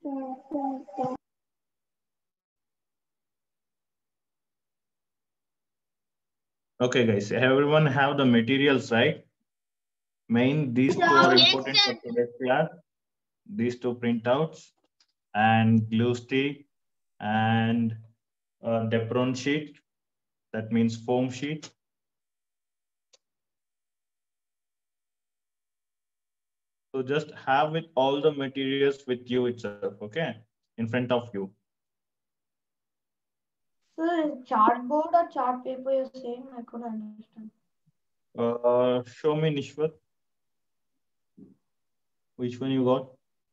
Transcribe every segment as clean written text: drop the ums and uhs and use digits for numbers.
Okay, guys, everyone have the materials, right? These two are Yes, important sir. for today's class. These two printouts and glue stick and Depron sheet, that means foam sheet. So just have it all the materials with you itself, okay, in front of you. So chartboard or chart paper you're saying? I couldn't understand. Show me, Nishwat, which one you got?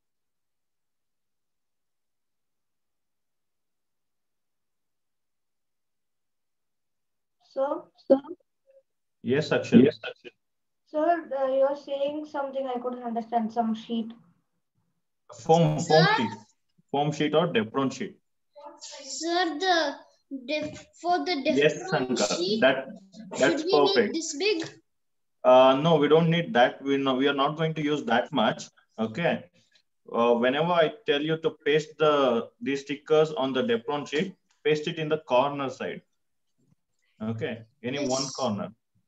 So, Yes, Akshay. sir, you're saying something I couldn't understand. Some sheet. Foam Sir, sheet, foam sheet or Depron sheet. sir, for the Yes, different Shankar, sheet, that's should we need perfect. this big? No, we don't need that. We are not going to use that much. Okay. Whenever I tell you to paste these stickers on the Depron sheet, paste it in the corner side. Okay, any one Yes. corner.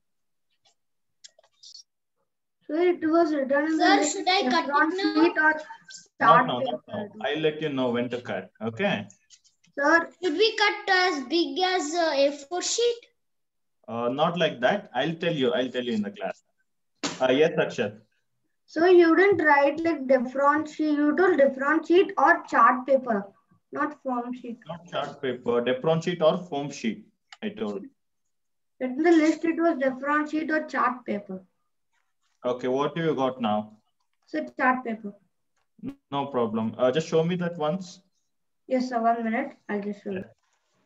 So it was written in the Sir, list should I cut Depron it now? sheet or Not chart now, not paper. now. I'll let you know when to cut. Okay. Sir, Should we cut as big as A4 sheet? Not like that. I'll tell you. I'll tell you in the class. Yes, Akshat. so you didn't write like different sheet. You told different sheet or chart paper, not form sheet. Not chart paper, Depron sheet or foam sheet. I told. In the list, it was different sheet or chart paper. Okay, what do you got now? So chart paper. No problem. Just show me that once. Yes, sir. 1 minute. I'll just show you.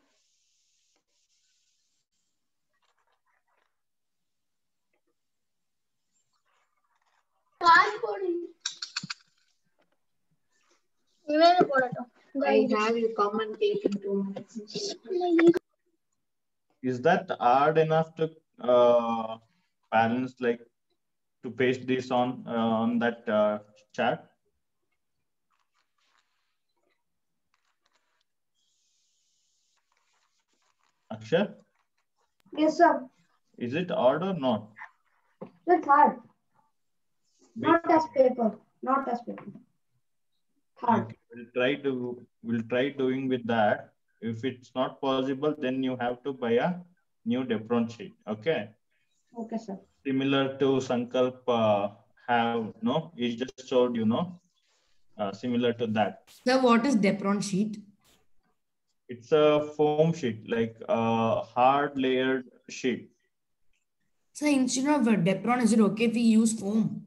I have you come and take in 2 minutes. Is that hard enough to balance, like to paste this on that chat? Akshay, Yes, sir. is it hard or not? It's hard. Big. Not as paper. Not as paper. Hard. Okay, we'll try doing with that. If it's not possible, then you have to buy a new Depron sheet. Okay. Okay, sir. Similar to Sankalp have no, he just showed similar to that. Sir, what is Depron sheet? It's a foam sheet, like a hard layered sheet. So instead of Depron, is it okay if we use foam?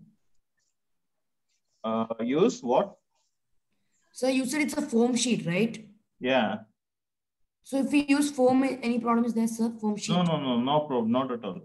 Use what? So you said it's a foam sheet, right? Yeah. So if we use foam, any problem is there, sir? Foam sheet? No problem, not at all.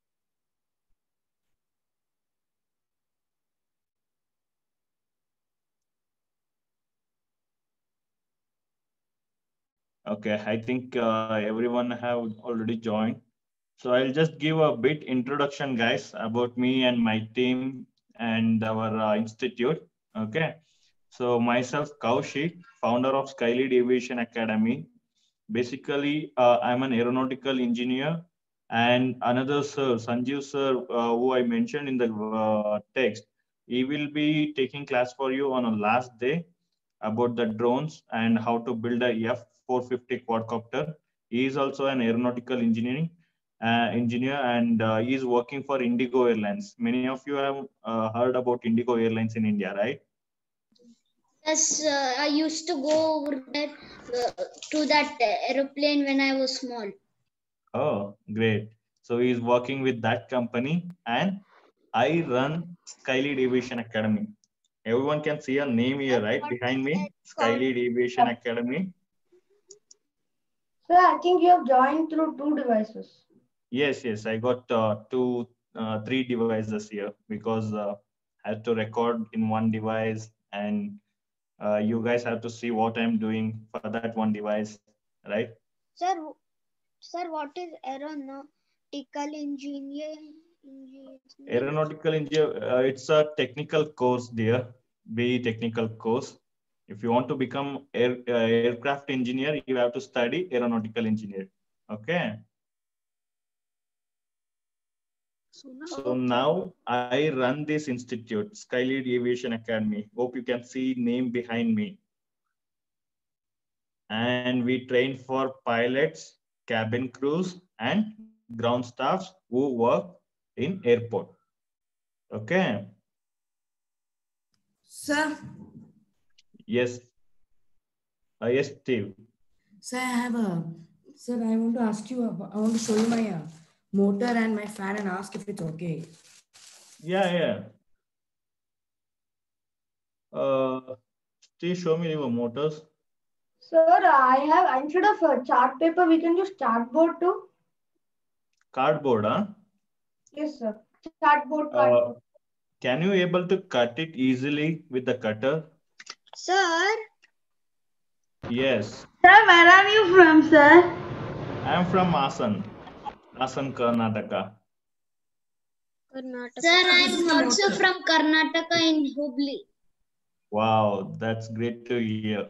Okay, I think everyone have already joined. So I'll just give a bit introduction, guys, about me and my team and our institute. Okay. So myself, Kaushik, founder of Skylead Aviation Academy. Basically, I'm an aeronautical engineer, and another sir, Sanjeev sir, who I mentioned in the text, he will be taking class for you on a last day about the drones and how to build a F-450 quadcopter. He is also an aeronautical engineer, and he is working for Indigo Airlines. Many of you have heard about Indigo Airlines in India, right? Yes, I used to go over there to that aeroplane when I was small. Oh, great. So he's working with that company, and I run Skylead Aviation Academy. Everyone can see a name here, right? Behind me, Skylead Aviation Academy. Sir, I think you have joined through 2 devices. Yes. I got three devices here because I had to record in one device, and you guys have to see what I'm doing for that one device, right? Sir, what is aeronautical engineering? Aeronautical engineer, it's a technical course, dear. Be technical course. If you want to become aircraft engineer, you have to study aeronautical engineer. Okay. So now I run this institute, Skylead Aviation Academy. Hope you can see name behind me. And we train for pilots, cabin crews, and ground staffs who work in airport. Okay. Sir, Yes. Yes, Steve. sir, sir, I want to ask you, I want to show you my motor and my fan and ask if it's okay. Yeah. Steve, show me your motors. Sir, I have, instead of a chart paper, we can use chartboard too. Cardboard, huh? Yes, sir. Chartboard card. Can you able to cut it easily with the cutter? Sir, Yes. Sir, where are you from, sir? I am from Asan, Karnataka. sir, I am also from Karnataka in Hubli. Wow, that's great to hear.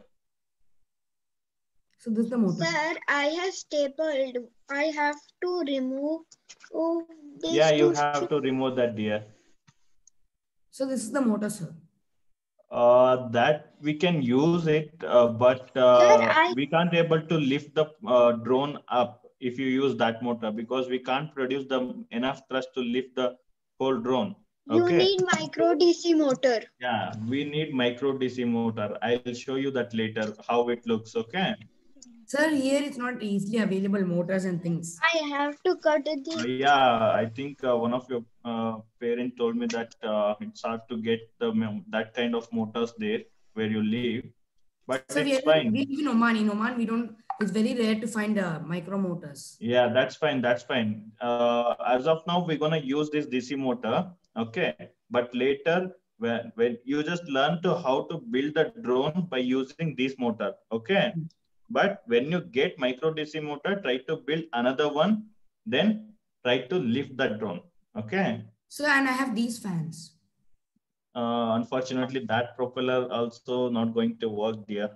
So this is the motor. Sir, I have stapled. I have to remove this. Yeah, you have to remove that, dear. So this is the motor, sir. That we can use it, but we can't able to lift the drone up if you use that motor, because we can't produce the enough thrust to lift the whole drone. Okay. You need micro DC motor. Yeah, we need micro DC motor. I'll show you that later how it looks. Okay. Sir, here it's not easily available motors and things. I have to cut it. Yeah, I think one of your parents told me that it's hard to get that kind of motors there where you live, but So it's fine. we live in Oman. In Oman, we don't. It's very rare to find micro motors. Yeah, that's fine. That's fine. As of now, we're gonna use this DC motor. Okay, but later when you just learn to how to build the drone by using this motor. Okay, but when you get micro DC motor, try to build another one. Then try to lift the drone. Okay. So, and I have these fans. Unfortunately, that propeller also not going to work, dear.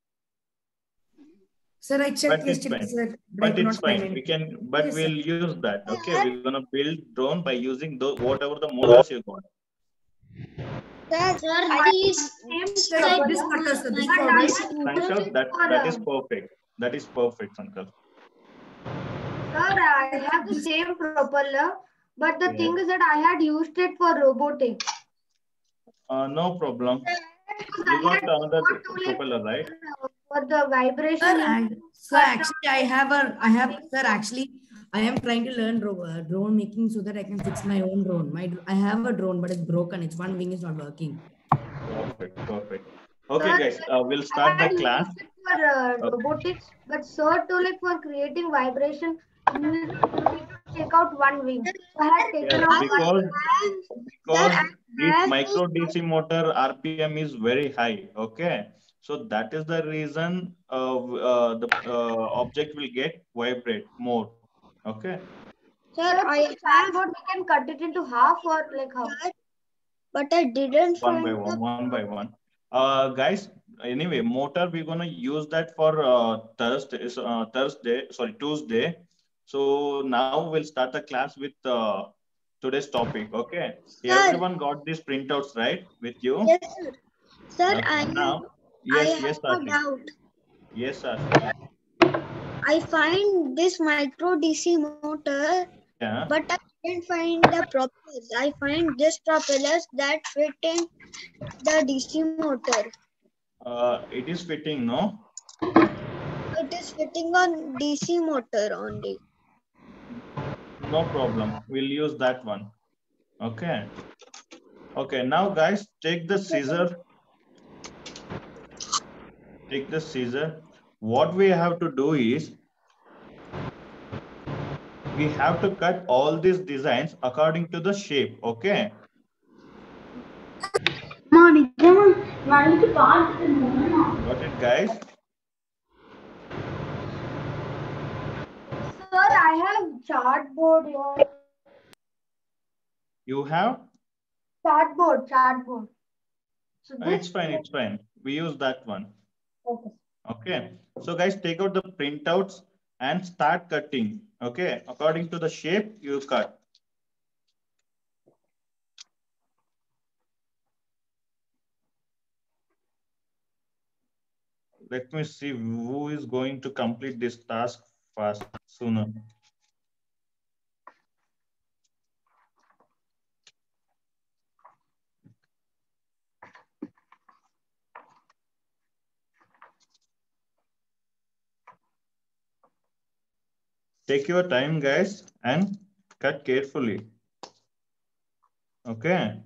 Sir, I checked yesterday, sir, but it's fine. We can, but yes, we'll use that. Okay, we're gonna build drone by using those whatever the motors you got. Sankalp, that is perfect. That is perfect, Sankalp. Sir, I have the same propeller, but the thing is that I had used it for robotics. No problem. You got another propeller, right? For the vibration. Sir, actually, I am trying to learn drone making so that I can fix my own drone. I have a drone, but it's broken. Its one wing is not working. Perfect. Okay, guys, we'll start the class. For robotics, but sir, to like for creating vibration, you need to take out one wing. So I had taken out because this micro DC motor RPM is very high. Okay, so that is the reason the object will get vibrate more. Okay. Sir, I have what we can cut it into half or like how? But I didn't one by one. Guys, anyway, motor we're gonna use that for Tuesday. So now we'll start the class with today's topic. Okay. Sir, everyone got these printouts right with you? Yes, sir. Sir, okay, I have a doubt. Yes, sir. I find this micro DC motor, but I didn't find the propellers. I find this propellers that fit in the DC motor. It is fitting, no? It is fitting on DC motor only. No problem. We'll use that one. Okay. Okay, now guys, take the scissor. Take the scissor. What we have to do is, we have to cut all these designs according to the shape, okay? Got it, guys? Sir, I have chartboard here. You have? Chartboard. So It's fine. It's fine. We use that one. Okay. Okay. So guys, take out the printouts and start cutting. Okay. According to the shape, you cut. Let me see who is going to complete this task fast sooner. Take your time, guys, and cut carefully. Okay.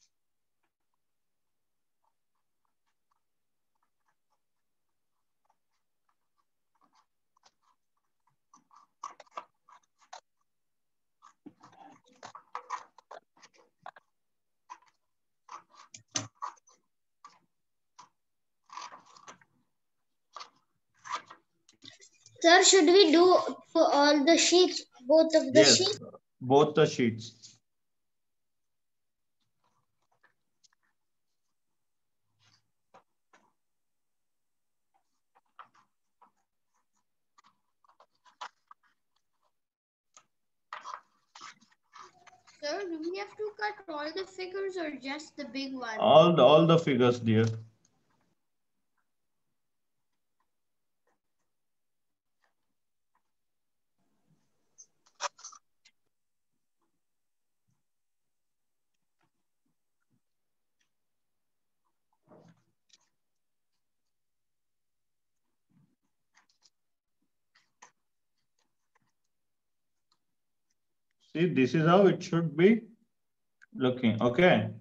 Sir, should we do for all the sheets, both of the sheets? Both the sheets. Sir, do we have to cut all the figures or just the big ones? All the figures, dear. See, this is how it should be looking. Okay.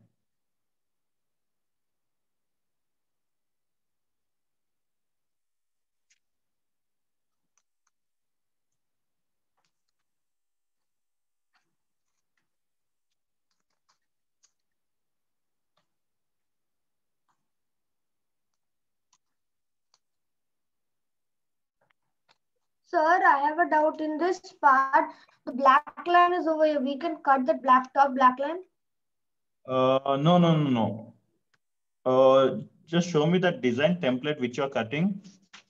Sir, I have a doubt in this part. The black line is over here. We can cut the black line. No. Just show me that design template which you're cutting.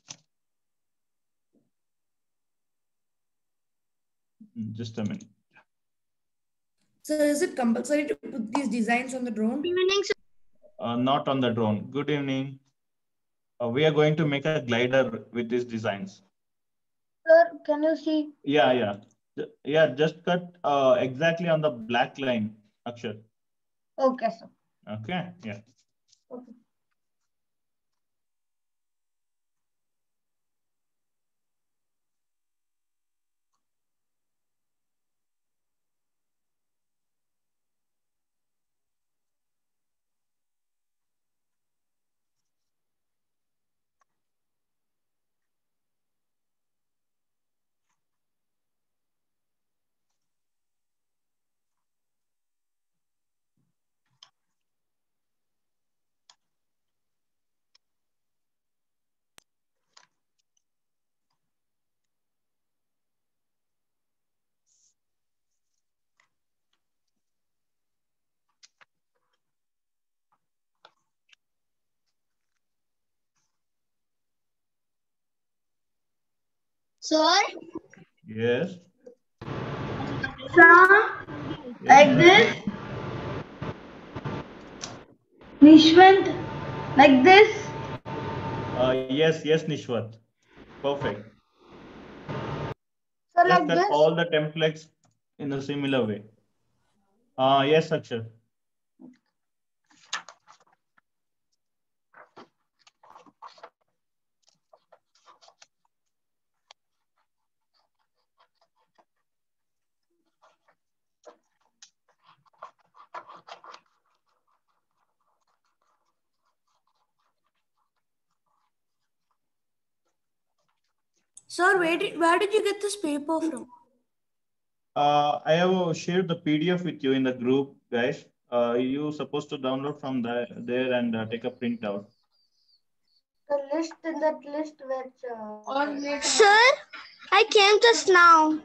Just a minute. So is it compulsory to put these designs on the drone? Good evening, sir. Not on the drone. Good evening. We are going to make a glider with these designs. Sir, can you see? Yeah. Just cut exactly on the black line, Akshar. Okay, sir. Okay, yeah. Okay. Sir? Yes. Sir, like this. Nishwant, like this. Yes, Nishwat. Perfect. So Just like cut this. all the templates in a similar way. Yes, Akshar. Sir, where did you get this paper from? I have shared the PDF with you in the group, guys. You supposed to download from there and take a printout. The list in that list which. Sir, I came just now.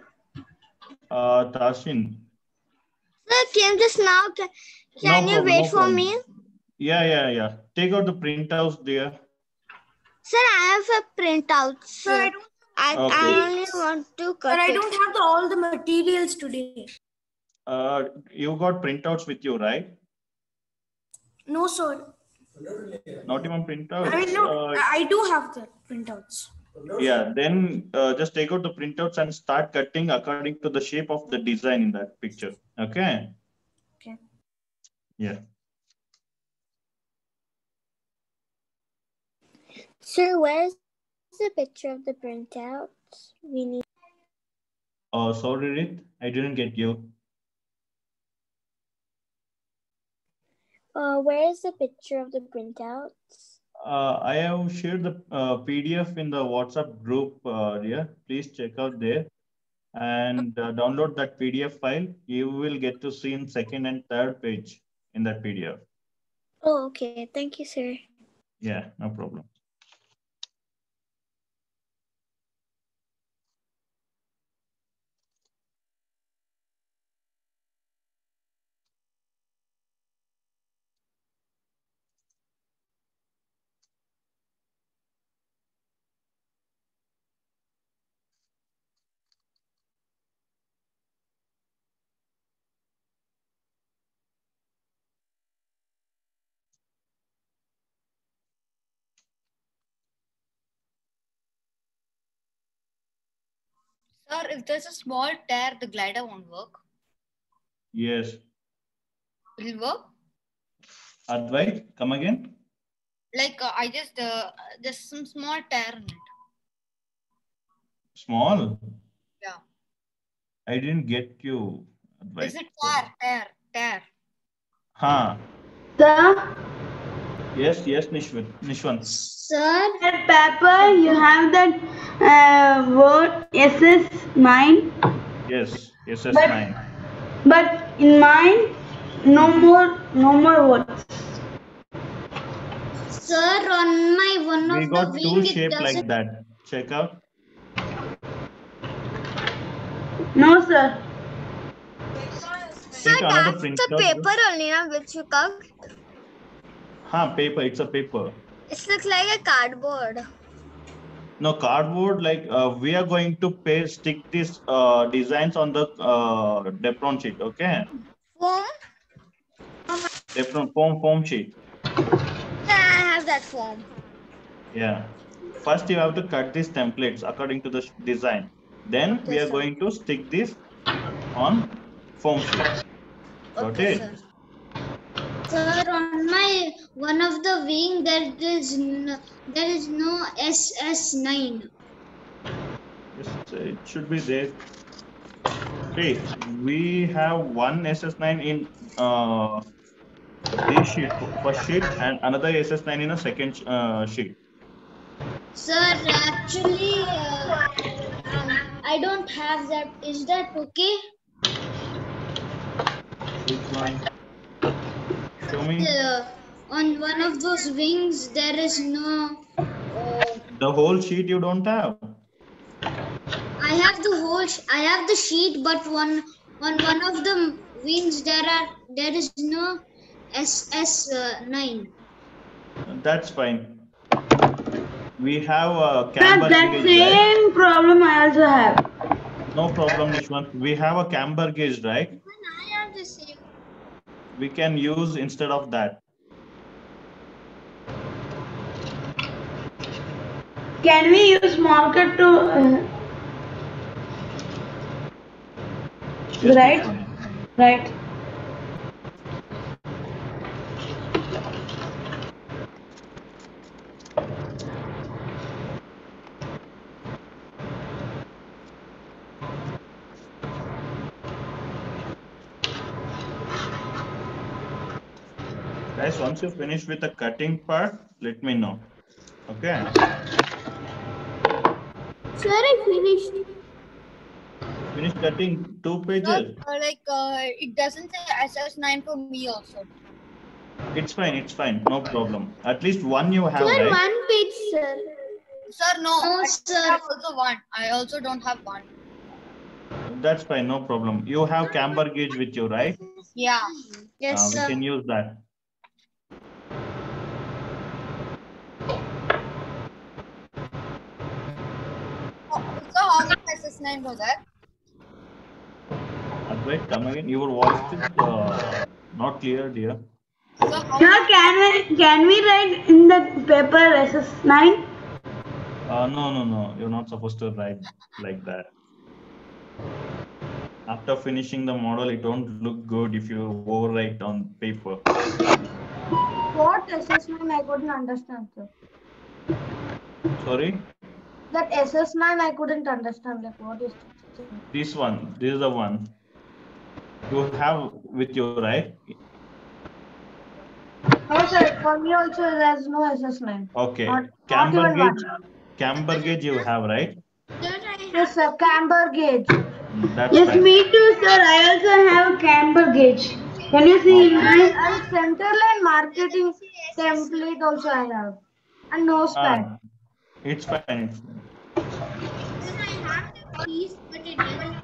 Tashin. Sir, came just now. Can you wait for me? Yeah. Take out the printouts, dear. Sir, I have a printout. Sir, I only want to cut But I it. don't have all the materials today. You got printouts with you, right? No, sir. Not even printouts. I mean, no, I do have the printouts. Yeah, then just take out the printouts and start cutting according to the shape of the design in that picture. Okay? Okay. Yeah. Sir, where's the picture of the printouts? We need. Sorry, Rit, I didn't get you. Where is the picture of the printouts? I have shared the PDF in the WhatsApp group, dear. Please check out there and download that PDF file. You will get to see in second and third page in that PDF. Oh, okay. Thank you, sir. Yeah, no problem. Sir, if there's a small tear, the glider won't work. Yes. Will it work? Advait, come again. Like I just there's some small tear in it. Small? Yeah. I didn't get you. Advait. Is it tear? Huh. Sir, Yes, Nishwant. Sir, that paper you have that word SS9. Yes, SS9. But in mine, no more words. sir, on my one We of got the two wing, it shapes like doesn't. that. Check out. No, sir. Sir, Take another that's print the out. paper only, na, which you cut. Paper. It's a paper. It looks like a cardboard. No, cardboard, like we are going to stick these designs on the Depron sheet, okay? Foam? Depron foam sheet. Yeah, I have that foam. Yeah. First, you have to cut these templates according to the design. Then we are going to stick this on foam sheet. Got it? Sir. Sir, on my one of the wing, there is no SS9. Yes, it should be there. Okay, we have one SS9 in this sheet, first sheet, and another SS9 in a second sheet. Sir, actually, I don't have that. Is that okay? Which one? Show me. On one of those wings, there is no. The whole sheet you don't have. I have the whole. I have the sheet, but on one of the wings there is no SS9. That's fine. We have a camber That gauge. same right? problem I also have. No problem, Nishwant. We have a camber gauge, right? I have the same. We can use instead of that. Can we use marker to Yes, right? Nishwant. Right. Guys, once you finish with the cutting part, let me know. Okay. Sir, I finished. Finish cutting 2 pages. It doesn't say SS9 for me also. It's fine. No problem. At least one you have, Sir, right? one page, sir. Sir, no. No, I sir. have also one. I also don't have one. That's fine, no problem. You have camber gauge with you, right? Yeah. Yes, We sir. can use that. SS9 for that? Advait, come again. Your voice is not clear, dear. So how Sir, can we write in the paper SS9? No. You're not supposed to write like that. After finishing the model, it won't look good if you overwrite on paper. What SS9 I couldn't understand, sir. Sorry? That SS9 I couldn't understand. Like what is it? This one. This is the one. You have with you, right? No, sir. For me also, there's no SS9. Okay. Not Camber even gauge. one. Camber gauge you have, right? Yes, sir. Camber gauge. That's Yes, fine. me too, sir. I also have a camber gauge. Can you see in mine? And centerline marketing template also I have. And notepad. It's fine. It's fine. Then I have the piece, but it doesn't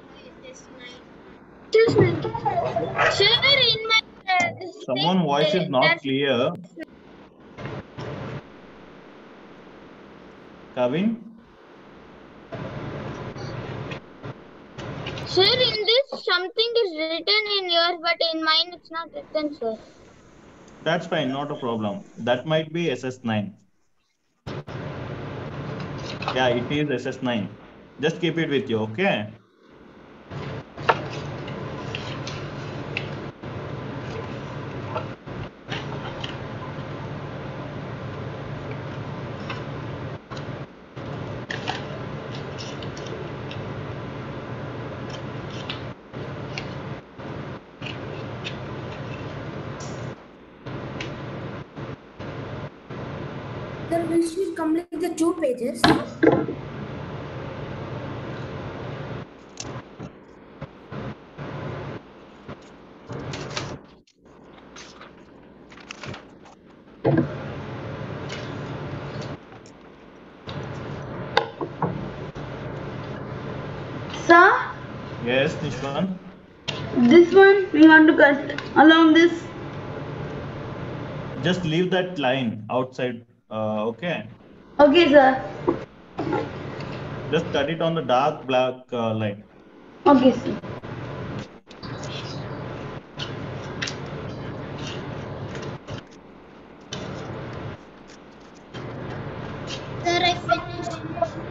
Sir, in my Someone's voice is not clear. Kavin? Sir, in this something is written in yours, but in mine it's not written, sir. That's fine, not a problem. That might be SS9. Yeah, it is SS9. Just keep it with you, okay? Sir, we should complete the 2 pages. Sir, Yes, Nishwan. this one we want to cut along this. Just leave that line outside, okay? Okay, sir. Just cut it on the dark black line. Okay, sir. Sir, I finished.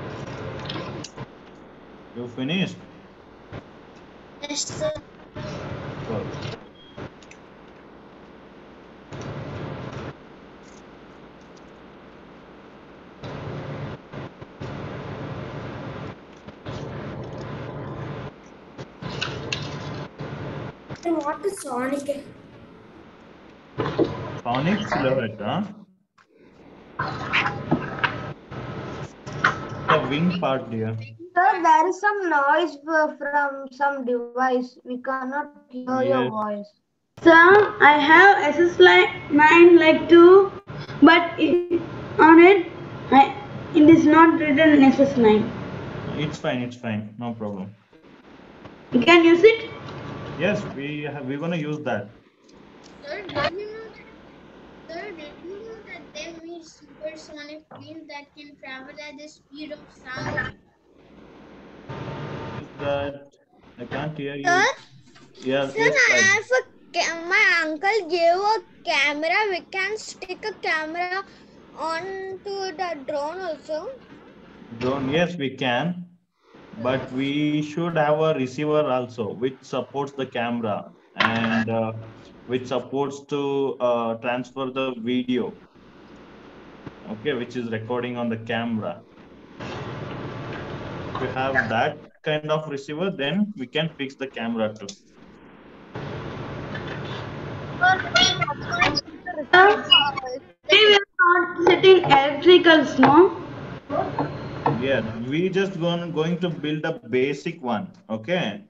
You finished? Yes, sir. Good. And what is Sonic? Sonic silhouette, huh? The wing part, dear. Sir, there is some noise from some device. We cannot hear your Yes. voice. Sir, I have SS9 like 2, but on it, it is not written SS9. It's fine, no problem. You can use it? Yes, we're gonna use that. Sir, did you know that there is supersonic planes that can travel at the speed of sound? Is that I can't hear you? Sir? Yes, Sir, yes, I have my uncle gave a camera. We can stick a camera onto the drone also. drone. Yes, we can, but we should have a receiver also, which supports the camera and which supports to transfer the video. Okay, which is recording on the camera. If you have that kind of receiver, then we can fix the camera too. We are not setting electricals, no? Yeah, we just going to build a basic one. Okay.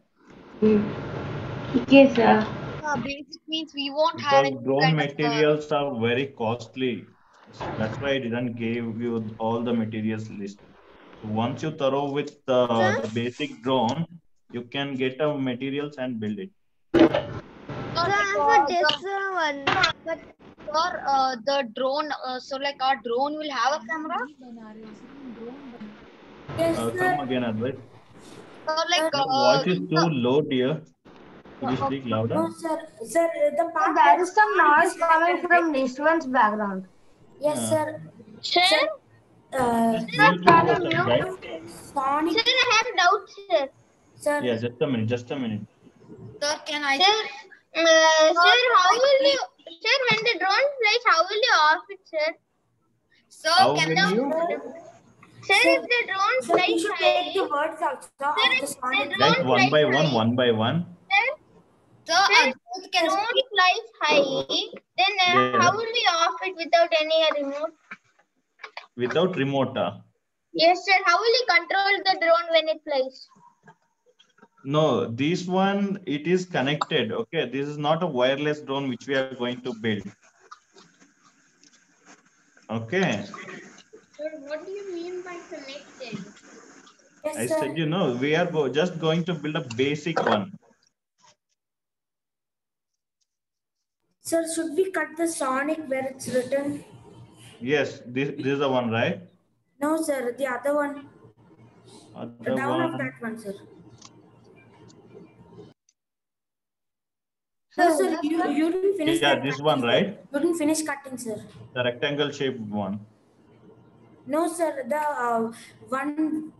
Okay, sir. Basic means we won't have Because any drone kind materials are very costly. That's why I didn't give you all the materials list. So once you thorough with the basic drone, you can get a materials and build it. For this one, but for the drone. So like our drone will have a camera. Yes, Come sir. again, Advait. So like Your voice is too low, dear. Could you speak louder? No, sir. Sir, the part There is some Sonic noise is coming written, from Nishwan's background. yes, Yeah. sir. sir, Sir, Just mute your Can you system, guys. Sonic. sir, I have a doubt, sir. Sir, Yeah, just a minute, just a minute. Sir, can I? Sir, sir, how will you? Sir, when the drone flies, how will you off it, sir? Sir, How can will you? Sir, if the drone sir, you flies should high, take the words also sir, of the if the Sonic. Guys, drone one flies by high, one, one by one. sir, if the drone flies high, then Yes. how will we off it without any remote? Without remote. Yes, sir. How will you control the drone when it flies? No, this one, it is connected. Okay, this is not a wireless drone which we are going to build. Okay. Sir, what do you mean by connected? Yes, I sir. said, we are just going to build a basic one. Sir, should we cut the Sonic where it's written? Yes, this is the one, right? No, sir, the other one. Other Down of one. that one, sir. No, sir, you didn't finish Yeah, that this cutting, one, sir. right? You didn't finish cutting, sir. The rectangle shaped one. No, sir, the one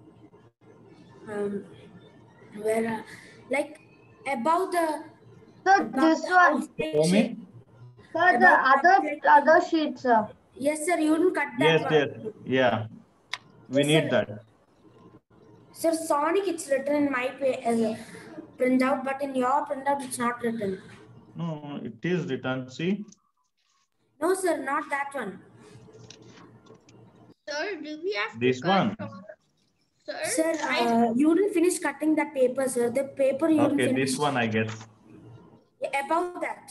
where, like, above the. Sir, above this the one. outside Show shape. me. Sir, the other sheet, sir. Yes, sir, you didn't cut that Yes, one. yes. Yeah. We Yes, need sir. that. Sir, Sonic, it's written in my printout, but in your printout, it's not written. No, it is written. See? No, sir, not that one. Sir, do we have This one. Sir, Sir, you didn't finish cutting that paper, sir. The paper you didn't Okay, finish. this one, I guess. Above that.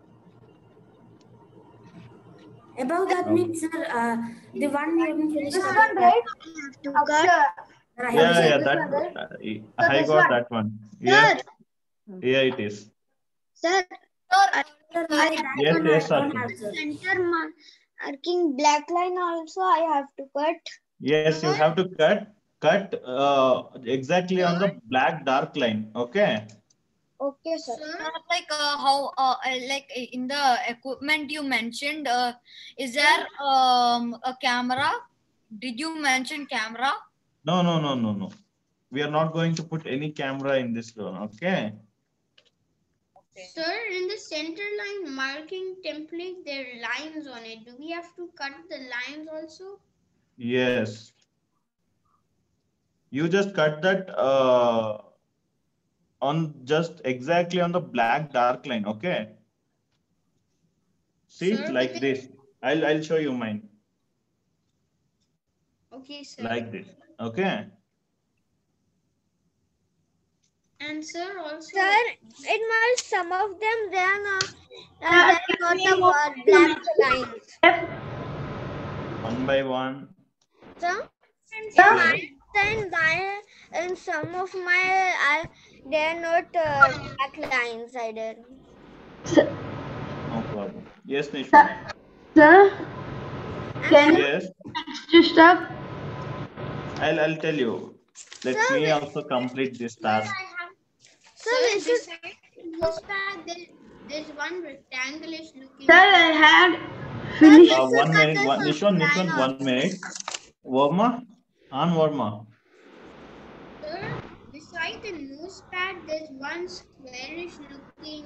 Above that Okay. means, sir, the one you didn't finish This cutting. one, right? Akshay. Sir, I have Yeah, seen yeah, this that one, right? I this got one. that one. Yeah, Sir, yeah, it is. sir, Sir, that Yes, one yes, I don't Sakshi. have, sir. center marking black line also I have to cut. Yes, you have to cut exactly on the black dark line. Okay. Okay, sir. like how like in the equipment you mentioned, is there a camera? Did you mention camera? No, no, no, no, no. We are not going to put any camera in this drone. Okay. Sir, in the center line marking template, there are lines on it. Do we have to cut the lines also? Yes. You just cut that on just exactly on the black dark line. Okay. See, Sir, like this. I'll show you mine. Okay, sir. Like this. Okay. And sir, also. Sir, it must some of them they are not the black lines. One by one. Sir, Yes. in some of my they are not black lines either. No problem. Yes, Nishwan. Sir, can you Yes. extra stuff? I'll tell you. Let me also complete this task. So this is There's one rectangle-ish looking. Sir, I had finished. 1 minute. Nishwan, 1 minute. Verma? On Verma. Sir, beside the nose pad, there's one squarish looking.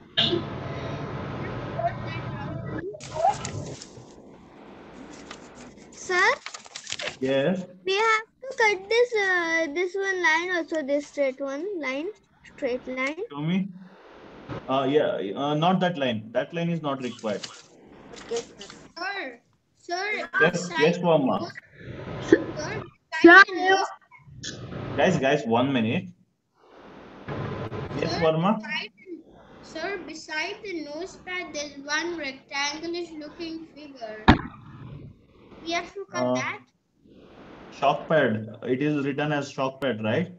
Sir, Yes. we have to cut this one line also, this straight line. Show me. Yeah, not that line. That line is not required. Okay, Sir, Yes, Verma. Guys, 1 minute. Yes, Verma. Sir, beside the nose pad, there's one rectangle-ish looking figure. We have to cut that. Shock pad. It is written as shock pad, right?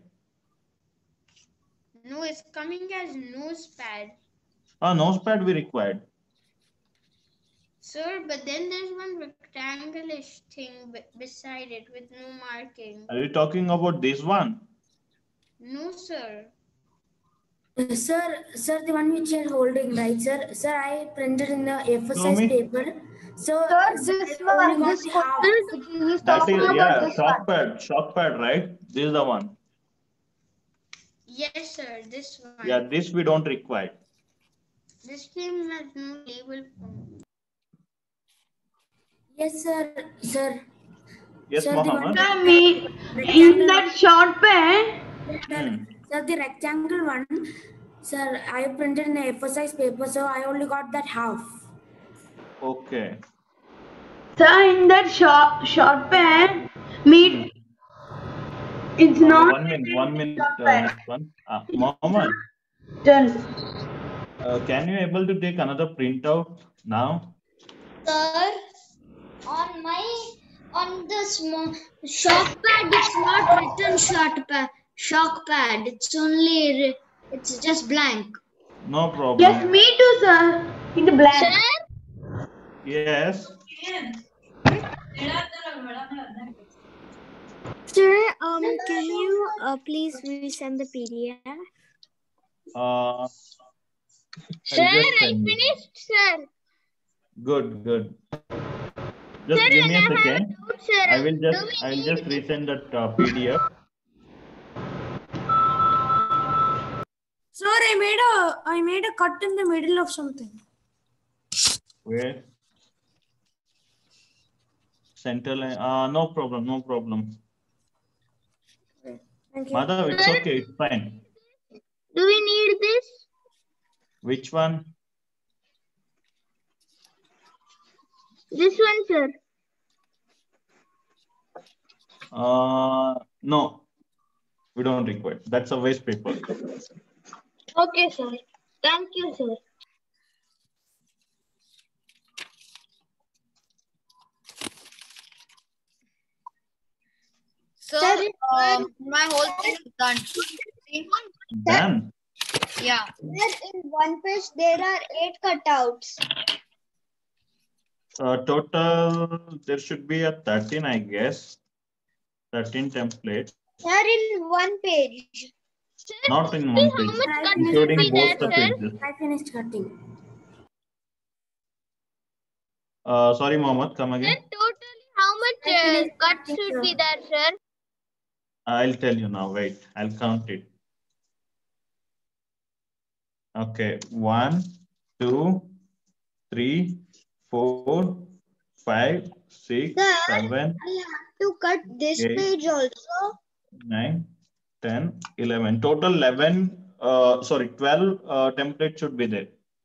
No, it's coming as nose pad. Nose pad we required. Sir, but then there's one rectangle-ish thing beside it with no marking. Are you talking about this one? No, sir. Sir, the one which you're holding, right, sir? Sir, I printed in the A4 size paper. So, Sir, sir, this I only one, got this the half. question, he's That talking is, about yeah, this one. shock pad, right? This is the one. Yes, sir. This one. Yeah, this we don't require. This team has no label. Yes, sir. Sir. Yes, Sir, the one Mohammed. Sir, me in that short pen. Sir, the rectangle one, sir, I printed in a A4 size paper, so I only got that half. Okay. Sir, in that short pen, me it's not. 1 minute, 1 minute. Next one. Mohammed, Done. can you able to take another printout now? Sir, on the small shock pad, it's not written shock pad. It's only it's just blank. No problem. Yes, me too, sir. In the blank. Sir? Yes. Sir, can you please resend the PDF? Sir, I finished, sir. Good, good. Just Sir, give me a and I have second. a doubt, sir. I will just resend that PDF. Sir, I made a cut in the middle of something. Where? Center line. No problem, no problem. Thank you. Madhav, it's okay, it's fine. Do we need this? Which one? This one, sir. No, we don't require. That's a waste paper. Okay, sir. Thank you, sir. Sir, my whole thing is done. See? Done. Yeah. Sir, in one page there are 8 cutouts. Total, there should be a 13, I guess. 13 templates. Sir, in one page. Sir, Not in one page, including both the pages. I finished cutting. Sorry, Mohammed, come again. Sir, totally how much cuts should be there, sir? I'll tell you now. Wait, I'll count it. Okay, 1, 2, 3, 4, 5, 6, Sir, 7. I have to cut this 8, page also. 9, 10, 11. Total 11. 12 templates should be there.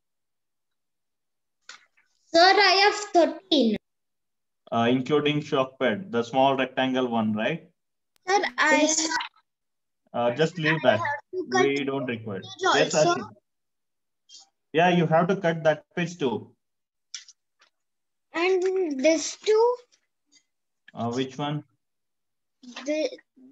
Sir, I have 13. Including shock pad, the small rectangle one, right? Sir, Just leave that. We don't require. Yes, Ashi. Yeah, you have to cut that page too. And this too? Which one? The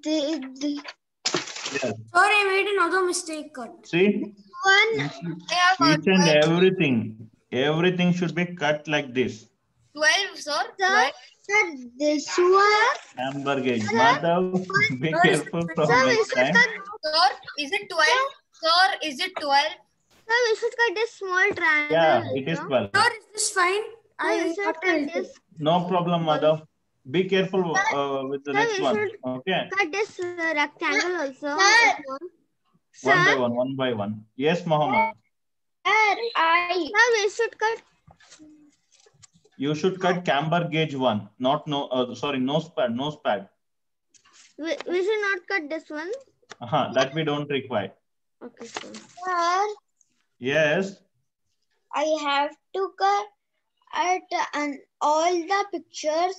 Yes. Sorry, I made another mistake cut. See? one. Each and everything should be cut like this. 12, sir. Sir, this one. Amber gauge. Madhav, be careful from next time. Sir, is it 12? Sir, is it 12? Sir, we should cut this small triangle. Yeah, it is 12. Sir, is this fine? I should cut this. No problem, Madhav. Be careful with the next one. Okay. Cut this rectangle also. Sir, one by one. Yes, Mohammed. Sir, we should cut. You should cut camber gauge one, not nose pad. We should not cut this one. That we don't require. Okay, sir. Sir, Yes. I have to cut all the pictures.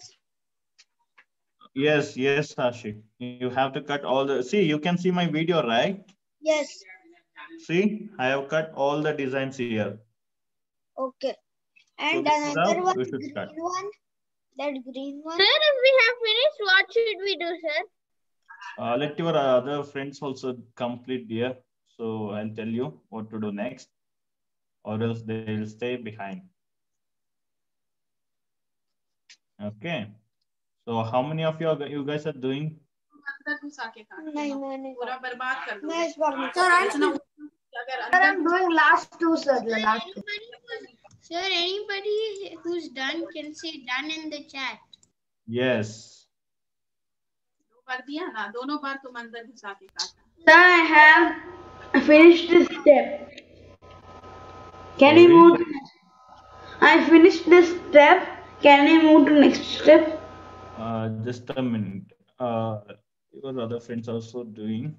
Yes, Ashik. You have to cut all the. See, you can see my video, right? Yes. See, I have cut all the designs here. Okay. And So another one, we should green cut. one. That green one. Sir, if we have finished, what should we do, sir? Let your other friends also complete here. So I'll tell you what to do next, or else they'll stay behind. Okay. So how many of you guys are doing? अंदर घुसा के काटना। नहीं मैंने पूरा बर्बाद कर दो। मैं इस बार नहीं अगर Sir, अंदर I'm doing last two, sir. The last two. Sir, anybody who's done can say done in the chat. Yes. दो बार दिया ना, दोनों बार तुम अंदर घुसा के काटा। Sir, I have finished this step. Can we Sorry? move? I finished this step. Can we move to next step? Just a minute. Your other friends also doing.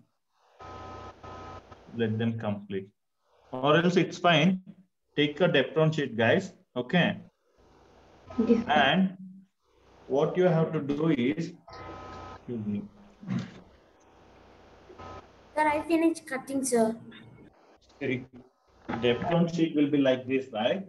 Let them complete. Or else it's fine. Take a Depron sheet, guys. Okay. And what you have to do is, excuse me. Sir, I finished cutting, sir. Depron sheet will be like this, right?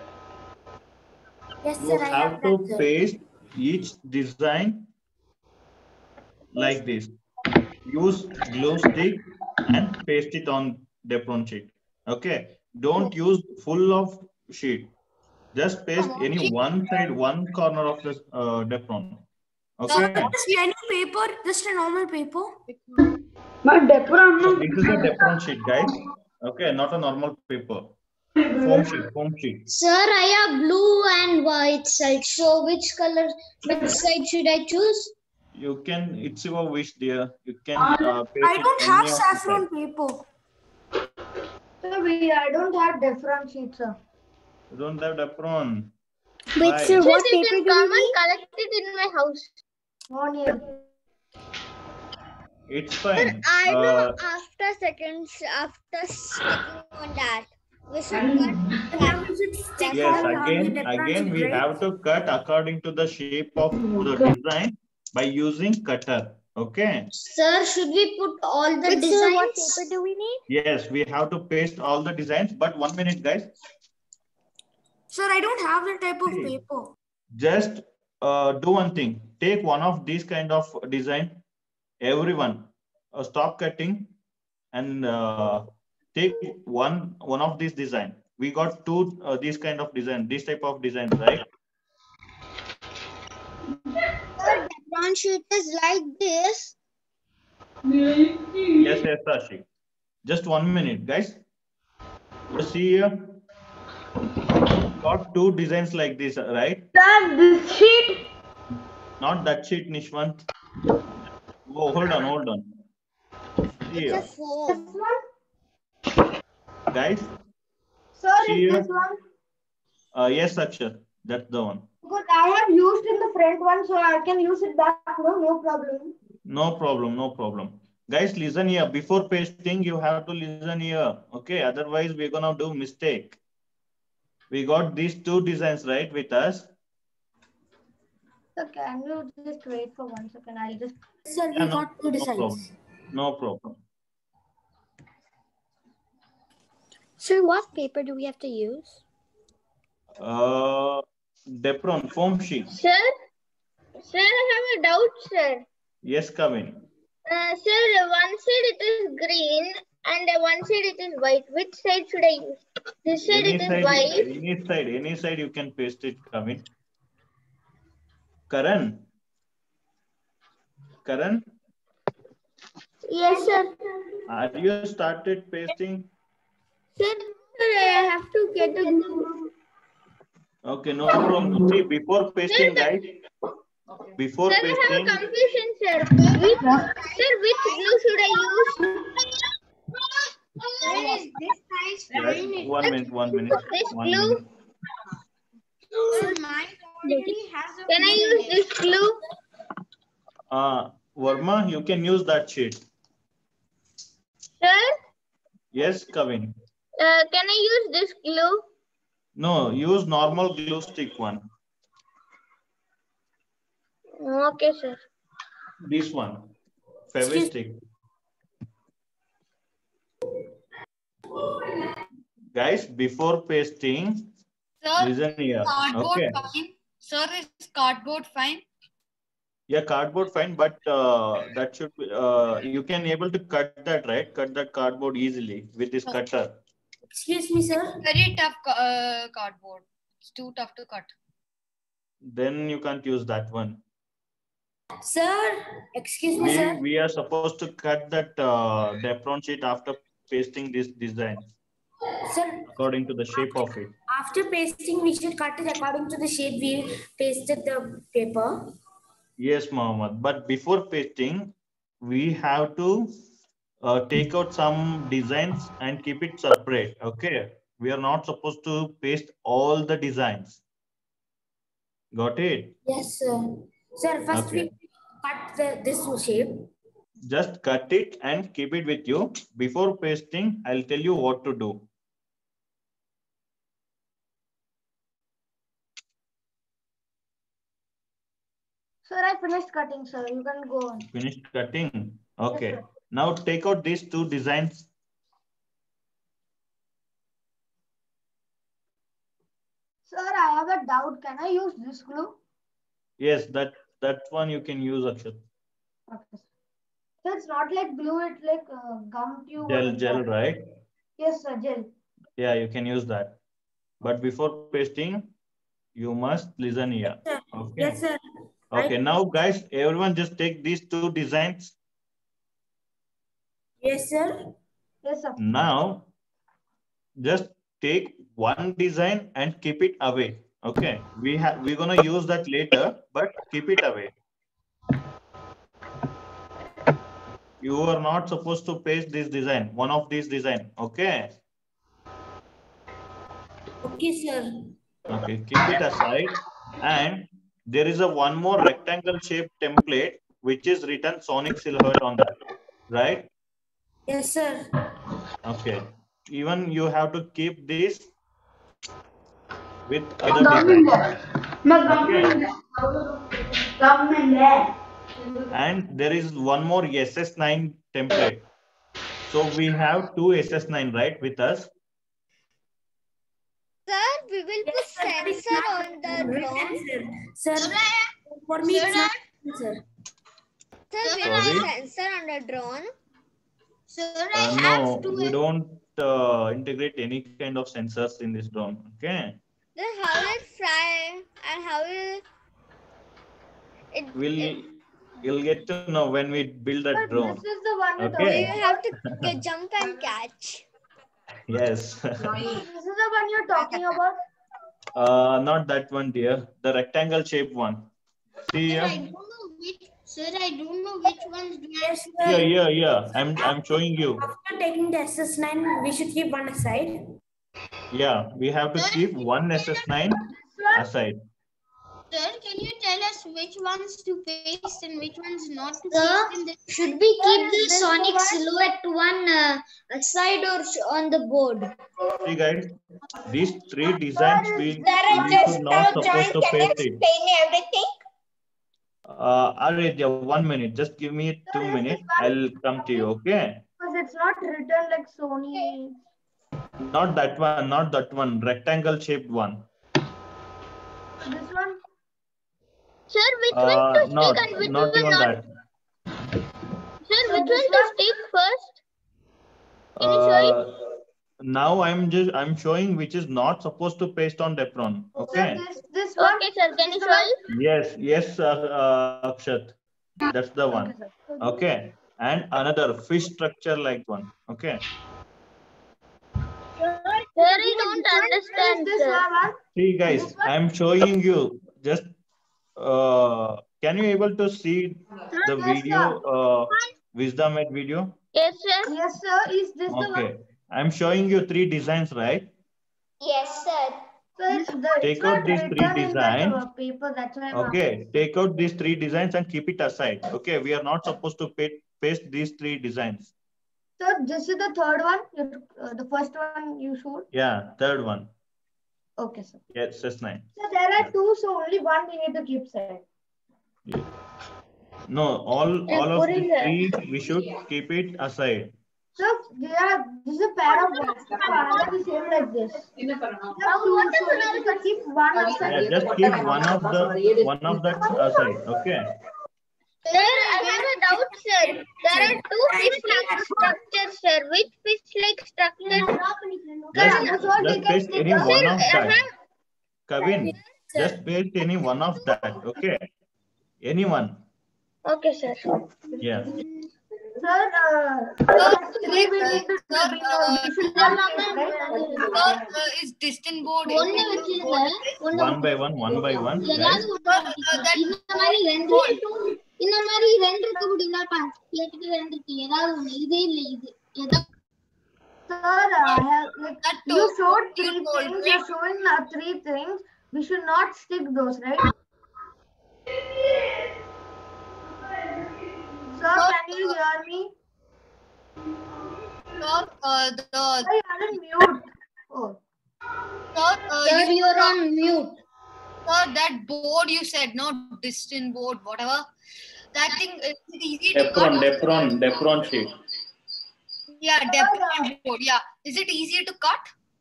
Yes, You sir, I have to that, sir. paste each design like this. Use glue stick and paste it on Depron sheet. Okay. Don't use full of sheet. Just paste any one side, one corner of the Depron. Okay. Just any paper, just a normal paper. But Depron. So this is a Depron sheet, guys. Okay, not a normal paper. Foam sheet, foam sheet. Sir, I have blue and white side. So which side should I choose? You can, it's your wish, dear. You can paste I it don't any have of the saffron side. paper. Sir, I don't have different sheets, sir. You don't have Depron. Wait, Why? sir, what You paper can do come you need? and collect it in my house. On here. It's fine. I know after sticking on that. We should cut. Yes, again we have to cut according to the shape of the design by using cutter. Okay. Sir, should we put all the designs? Sir, what paper do we need? Yes, we have to paste all the designs, but 1 minute, guys. Sir, I don't have that type of paper. Just do one thing. Take one of these kind of design. Everyone, stop cutting and take one of these design. We got two these kind of design, this type of design, right? Sir, the front sheet is like this. Yes, Sashi. Just 1 minute, guys. You see here, got two designs like this, right? Sir, this sheet. Not that sheet, Nishwant. Oh, hold on. See It's a here. foam. Guys. Sir, See is here. this one? Yes, Akshar. That's the one. Because I have used in the front one, so I can use it back. No problem. No problem. Guys, listen here. Before pasting, you have to listen here. Okay, otherwise we're gonna do mistake. We got these two designs right with us. So can you just wait for 1 second? I'll just. Sir, we got two designs. No problem. Sir, what paper do we have to use? Depron foam sheet. Sir, I have a doubt, sir. Yes, come in. Sir, one side it is green and one side it is white. Which side should I use? This side it is white. Any side you can paste it, come in. Karan? Yes, sir. Are you started pasting? Sir, I have to get the glue. Okay, no problem. See, before pasting, guys. Before Sir, pasting. I have a confusion, sir. Which glue should I use? Where is this size? Yes, 1 minute. This glue? Sir, mine already has a. Can I use this glue? Verma, you can use that sheet. Sir? Yes, Kavin. Can I use this glue? No, use normal glue stick one. Okay, sir. This one, Fevistick. Guys, before pasting, Sir, listen here. cardboard Okay. fine. Sir, is cardboard fine? Yeah, cardboard fine, but that should be, you can able to cut that, right? Cut that cardboard easily with this cutter. Excuse me, sir. Very tough cardboard. It's too tough to cut. Then you can't use that one. Sir, excuse me, sir. We are supposed to cut that Depron sheet after pasting this design. Sir, according to the shape of it. After pasting, we should cut it according to the shape we pasted the paper. Yes, Mohammed. But before pasting, we have to take out some designs and keep it separate. Okay. We are not supposed to paste all the designs. Got it? Yes, sir. Sir, first we cut this shape. Just cut it and keep it with you. Before pasting, I'll tell you what to do. Sir, I finished cutting, sir. You can go on. Finished cutting? Okay. Yes, now take out these two designs. Sir, I have a doubt. Can I use this glue? Yes, that one you can use, Akshat. Okay. So it's not like glue, it's like gum tube. Gel, right? Yes, sir, gel. Yeah, you can use that. But before pasting, you must listen here. Yes, sir. Okay. Yes, sir. Okay, now guys, everyone just take these two designs. Yes, sir. Yes, sir. Now, just take one design and keep it away. Okay, we're gonna use that later, but keep it away. You are not supposed to paste this design, one of these design. Okay. Okay, sir. Okay, keep it aside. And there is a one more rectangle shaped template which is written Sonic Silhouette on that, right? Yes, sir. Okay. Even you have to keep this with other designs. Okay. And there is one more SS9 template. So we have two SS9, right, with us? Sir, we will put sensor on the drone. Sir, for me, sir, sir. Sir, we have sensor on the drone. Sir, no, we don't integrate any kind of sensors in this drone. Okay. Then how will it fly and how will it? You'll get to know when we build that drone. This is the one. Okay. You have to jump and catch. Yes. This is the one you're talking about? Not that one, dear. The rectangle shaped one. See here. Sir, I don't know which ones do I have. Yeah. I'm showing you. After taking the SS9, we should keep one aside. Yeah, we have to keep one SS9 aside. Sir, can you tell us which ones to paste and which ones not to Sir, paste in the... should we keep the Sonic Silhouette one aside or on the board? See guys, these three designs we should not supposed to paste it. Everything? Aridya, 1 minute. Just give me 2 minutes. I'll come to you, okay? Because it's not written like Sony. Not that one. Rectangle shaped one. This one? Sir, which one to not, stick and which not one even not? that. Sir, which one to stick first? Can you show it? Now I'm showing which is not supposed to paste on Depron. Okay. This one? Okay, sir. Can you show it? Yes, Akshat. That's the one. Okay. And another fish structure like one. Okay. Sir, I don't understand, sir. See guys, I'm showing you. Just can you able to see the video, Wisdom Ed video? Yes, sir. Yes, sir. Is this the one? Okay. I'm showing you 3 designs, right? Yes, sir. Take out these 3 designs. Paper, that's why Okay. Take out these 3 designs and keep it aside. Okay. We are not supposed to paste these 3 designs. So this is the third one? The first one you showed? Yeah, third one. Okay, sir. Yes, that's 9. So there are 2, so only one we need to keep side. Yeah. No, all of the 3 we should keep it aside. So this is a pair of ones. Another is same like this. Keep one aside. Yeah, just keep one of that aside. Okay. Sir, I have a doubt, sir. There are 2 fish-like structures, sir. Which fish-like structure? Just paste any one of that. Kavin, just paste any one of that. Okay. Anyone. Okay, sir. Yeah. Sir, is distant board One by one, guys. you showed three things. You're showing 3 things. We should not stick those, right? Sir, can you hear me? Sir, Sir, you're on mute. Oh. Sir, you're on mute. Sir, that board you said, no, distant board, whatever. That thing is easy to cut. Depron sheet. Yeah, Depron board. Yeah, is it easier to cut?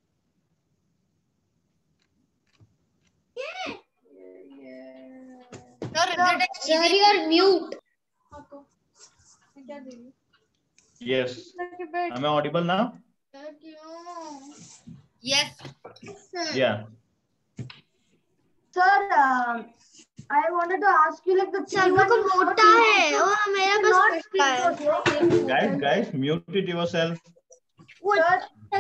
Sir, you're mute. Yes. Am I audible now? Yes. Yeah. Sir, I wanted to ask you like the Guys, mute it yourself. Sir,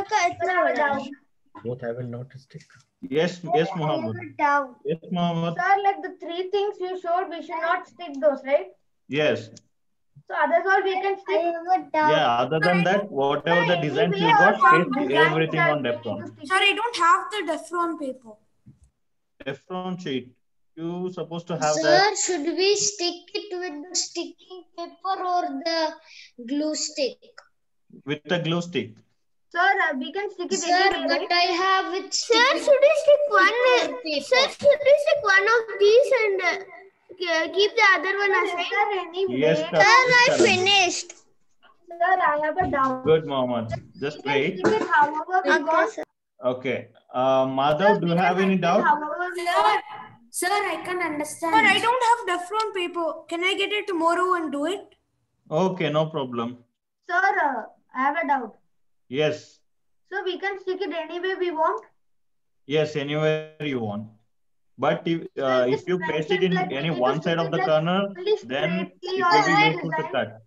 Both haven't noticed it. Yes, Muhammad. Yes, Muhammad. Sir, like the 3 things you showed, we should not stick those, right? Yes. So others all we can stick. Yeah, other than that, whatever the designs you got, paste everything on Depron. Sir, I don't have the Depron paper. Depron sheet. You supposed to have Sir, that. should we stick it with the sticking paper or the glue stick? With the glue stick. Sir, we can stick it Sir, anyway, but right? I have it. Sir, should we stick one? Sir, should we stick one of these and keep the other one aside? Sir, anyway. Yes, Sir, I finished. Sir, I have a doubt. Good, Muhammad. Just We can wait. stick it however we want. Okay. Madhav, do you have any doubt? However we want. Sir, I can understand. But I don't have Depron paper. Can I get it tomorrow and do it? Okay, no problem. Sir, I have a doubt. Yes. So we can stick it any way we want? Yes, anywhere you want. But if you paste it in any one side of the corner, then it will be useful to cut.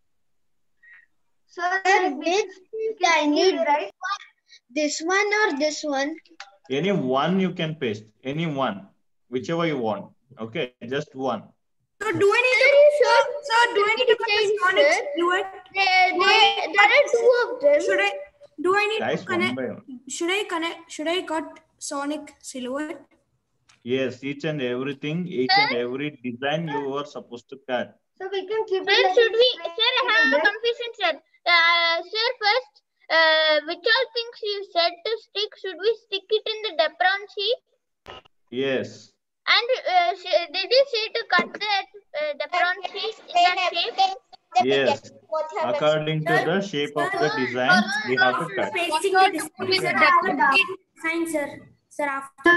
Sir, I need right? this one or this one? Any one you can paste. Any one. Whichever you want. Okay, just one. So do I need to do I need to put the Sonic silhouette? There are 2 of them. Guys, one by one. Should I cut Sonic silhouette? Yes, each and every design you are supposed to cut. So we can keep Sir, it. should we? Sir, I have a confusion, sir. Sir, first, which all things you said to stick? Should we stick it in the Depron sheet? Yes. And did you say to cut the Depron sheet in that shape? Yes. According to the shape of the design, we have to cut. Pasting the design, sir. Sir, after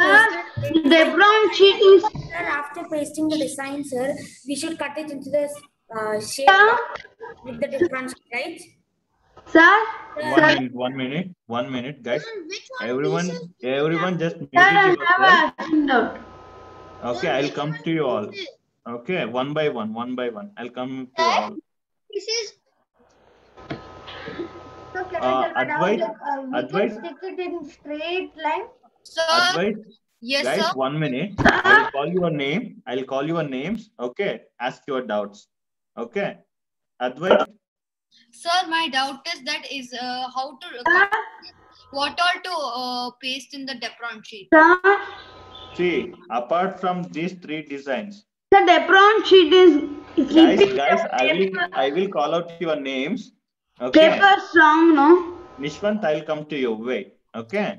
pasting the design, sir, we should cut it into the shape with the difference, right? Sir? 1 minute, guys. Everyone just mute it yourself. Okay, I'll come to you all. Okay, one by one. I'll come to you all. This is. So can I Advice? advice? Stick it in straight line. Sir. Advice? Yes, guys, sir. 1 minute. I'll call your name. I'll call your names. Okay, ask your doubts. Okay, Advice. Sir, my doubt is that is how to what all to paste in the Depron sheet. See, apart from these 3 designs. The Depron sheet is. Guys, I will call out your names. Okay. Paper strong, no? Nishwant, I'll come to you. Wait. Okay.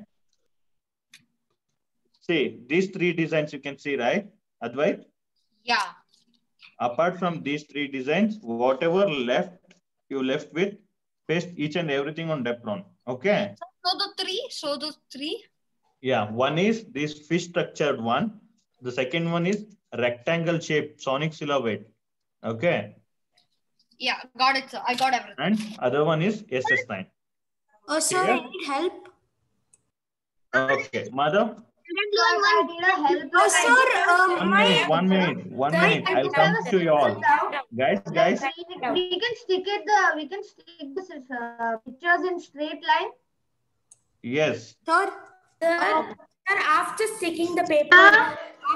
See, these 3 designs you can see, right? Advait? Yeah. Apart from these 3 designs, whatever you left with, paste each and everything on Depron. Okay. So those three. Yeah. One is this fish structured one. The second one is rectangle shape Sonic silhouette. Okay. Yeah, got it, sir. I got everything. And other one is SS9. Oh, sir, I need help. Okay. Madhav? One minute. I'll come to you all. Guys. We can stick the pictures in straight line. Yes. Sir, after sticking the paper,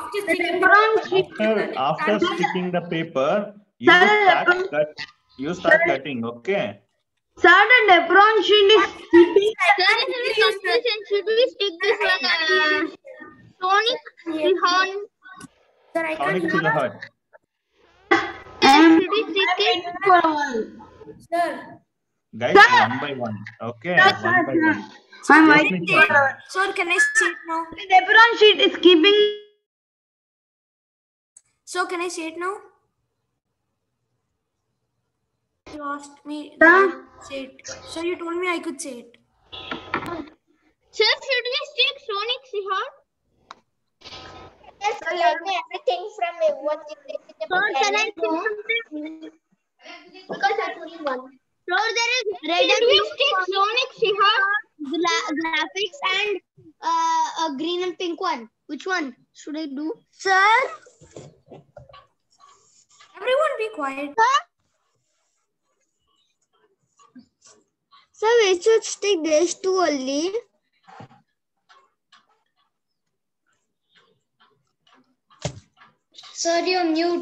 after sticking the paper, you start cutting, okay? Sir, the Depron sheet is keeping. Should we stick this one? Sonic Silhouette. Sir, I Sonic can't. Silhouette. Should we stick it? Sir. Guys, one by one. Okay, one by one. Sir, can I see it now? The Depron sheet is keeping. So can I see it now? You asked me to say it. So you told me I could say it. Sir, should we stick Sonic Silhouette? Yes, learn everything from what you did in the beginning. Because I only one. So there is stick Sonic Silhouette, graphics, and a green and pink one. Which one should I do? Sir? Everyone be quiet. So we should stick this two only. Sir, you're mute.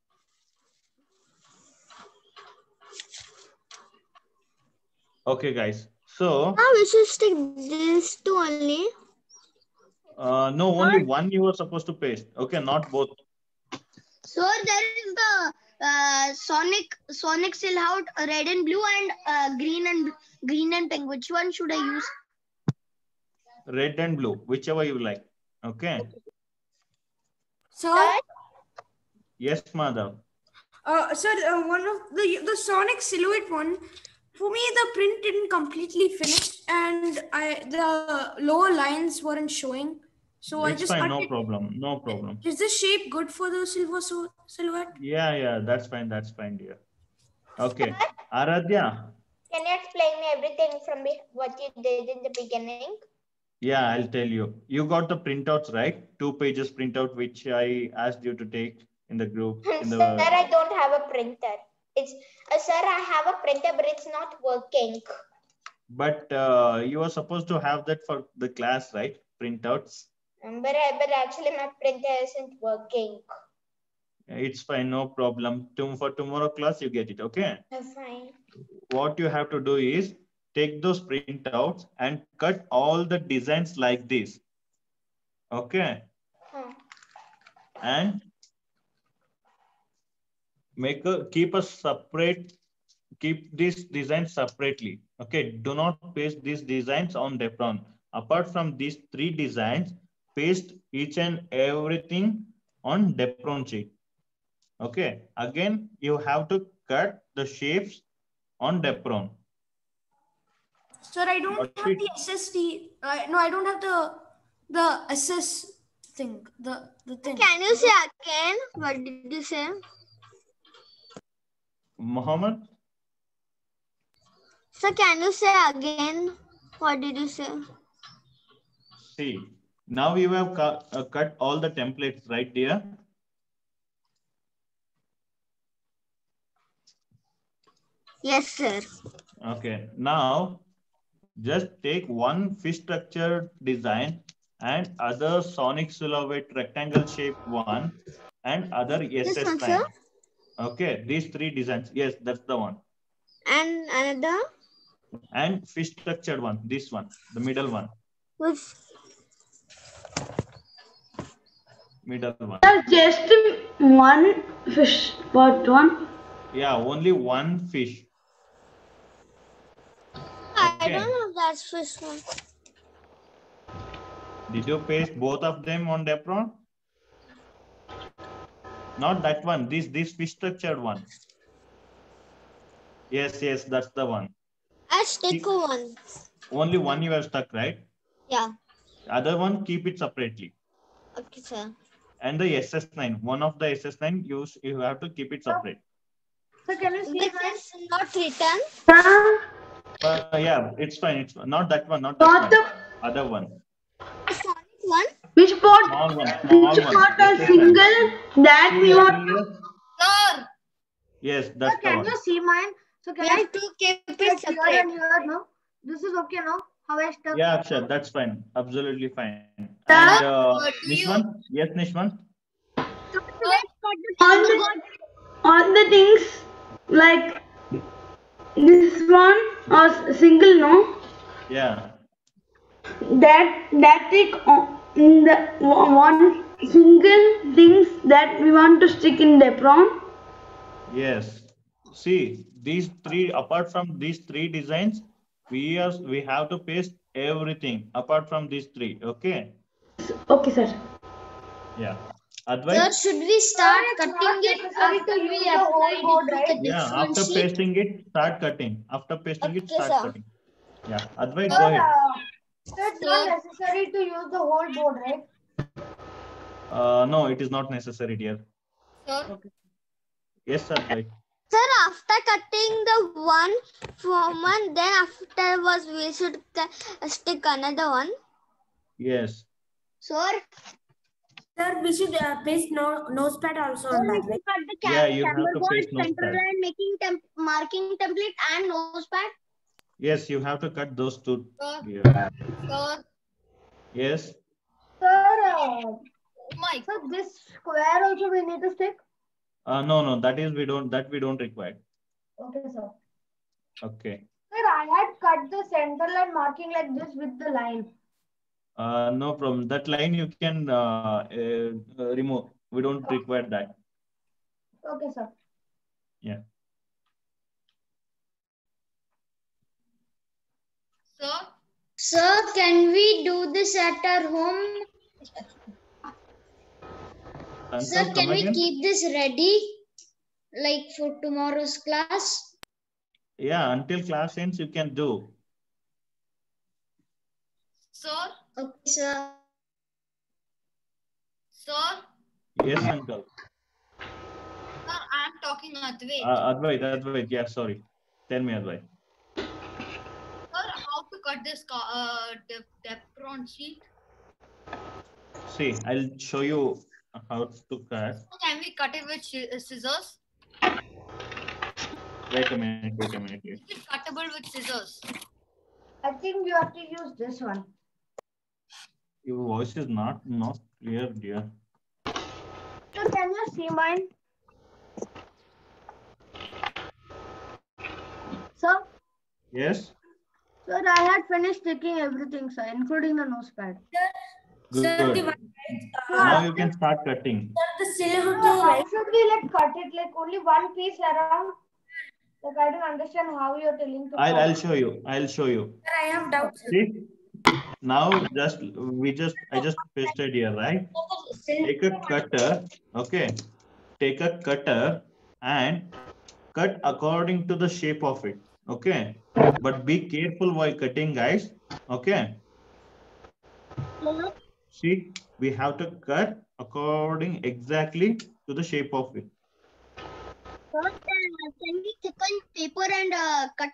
Okay, guys. So we should stick this two only. No, only one you were supposed to paste. Okay, not both. So there is the Sonic Silhouette, red and blue, and green and pink. Which one should I use? Red and blue, whichever you like. Okay. Sir? Yes, Madhav. Sir, one of the Sonic Silhouette one, for me the print didn't completely finish and the lower lines weren't showing. So It's I just fine, cut it. no problem. Is this shape good for the silhouette? Yeah, that's fine, dear. Okay, Aradhya. Can you explain me everything from what you did in the beginning? Yeah, I'll tell you. You got the printouts, right? 2 pages printout, which I asked you to take in the group. Sir, I don't have a printer. Sir, I have a printer, but it's not working. But you were supposed to have that for the class, right? Printouts. But actually my printer isn't working. It's fine, no problem. For tomorrow class, you get it, okay? Fine. What you have to do is take those printouts and cut all the designs like this. Okay? And keep this design separately. Okay, do not paste these designs on Depron. Apart from these 3 designs, paste each and everything on Depron sheet. Okay, again, you have to cut the shapes on Depron. Sir, I don't have the SSD. No, I don't have the SS thing. The thing. Can you say again? What did you say? Mohammed? Sir, can you say again? What did you say? See, now you have cut all the templates, right, dear? Yes, sir. Okay, now just take one fish structure design and other Sonic Silhouette rectangle shape one and other SS line. Okay, these 3 designs. Yes, that's the one. And another? And fish structured one, this one, the middle one. Which? Middle one. Just one fish, part one. Yeah, only one fish. I don't know if that's fish one. Did you paste both of them on Depron? Not that one. This fish structured one. Yes, that's the one. I stick one. Only one you have stuck, right? Yeah. Other one, keep it separately. Okay, sir. And the SS9, one of the SS9, you have to keep it separate. So can you see this is not written? Yeah, it's fine. It's not that one, not that one. Other one. Sonic one? Which part? Small one. Which part is single that we want to? Sir. Yes, that's the one. Can you see mine? So can I to keep it separate? Here and here, no? This is okay, no? How I stuck? Yeah, Akshat, that's fine. Absolutely fine. And Nishwan? Yes, Nishwan? On the things like this one or single, no? Yeah. That take in the one single things that we want to stick in the apron. Yes. See, these three, apart from these three designs, we have to paste everything apart from these three. Okay. Okay, sir. Yeah. Advait? Sir, should we start cutting it after we apply it to the Yeah, different after sheet? pasting it, start cutting. After pasting it, Okay, start sir. cutting. Yeah. Advait, go ahead. It's not necessary to use the whole board, right? No, it is not necessary, dear. Sir. Okay. Yes, Advait. Sir, after cutting the one from one, then afterwards we should stick another one. Yes. Sir, We should paste nose pad also on that. Right? cut the Yeah, you have to paste nose center pad. line, making marking template and nose pad. Yes, you have to cut those two. Sir. Yeah. Sir. Yes. Sir, Oh my. so this square also we need to stick? No, that is we don't require. Okay, sir. Okay. Sir, I had cut the center line marking like this with the line. No problem. That line you can remove. We don't require that. Okay, sir. Yeah. Sir. Sir, can we do this at our home? Sir, can we keep this ready, like for tomorrow's class? Yeah, until class ends, you can do. Sir. Okay, sir. Sir. Yes, uncle. Sir, I am talking Advait. Advait. Yeah, sorry. Tell me, Advait. Sir, how to cut this Depron sheet? See, I'll show you how to cut. Can we cut it with scissors? Wait a minute. Is it cuttable with scissors? I think you have to use this one. Your voice is not clear, dear. Sir, can you see mine? Sir? Yes? Sir, I had finished sticking everything, sir, including the nose pad. Good. Now you can start cutting. How should we cut it? Like only one piece around? Like I don't understand how you're telling to I'll show you. I have doubts. See? Now I just pasted here, right? Take a cutter, okay? Take a cutter and cut according to the shape of it, okay? But be careful while cutting, guys, okay? See, we have to cut according exactly to the shape of it. Sir, can we thicken paper and cut?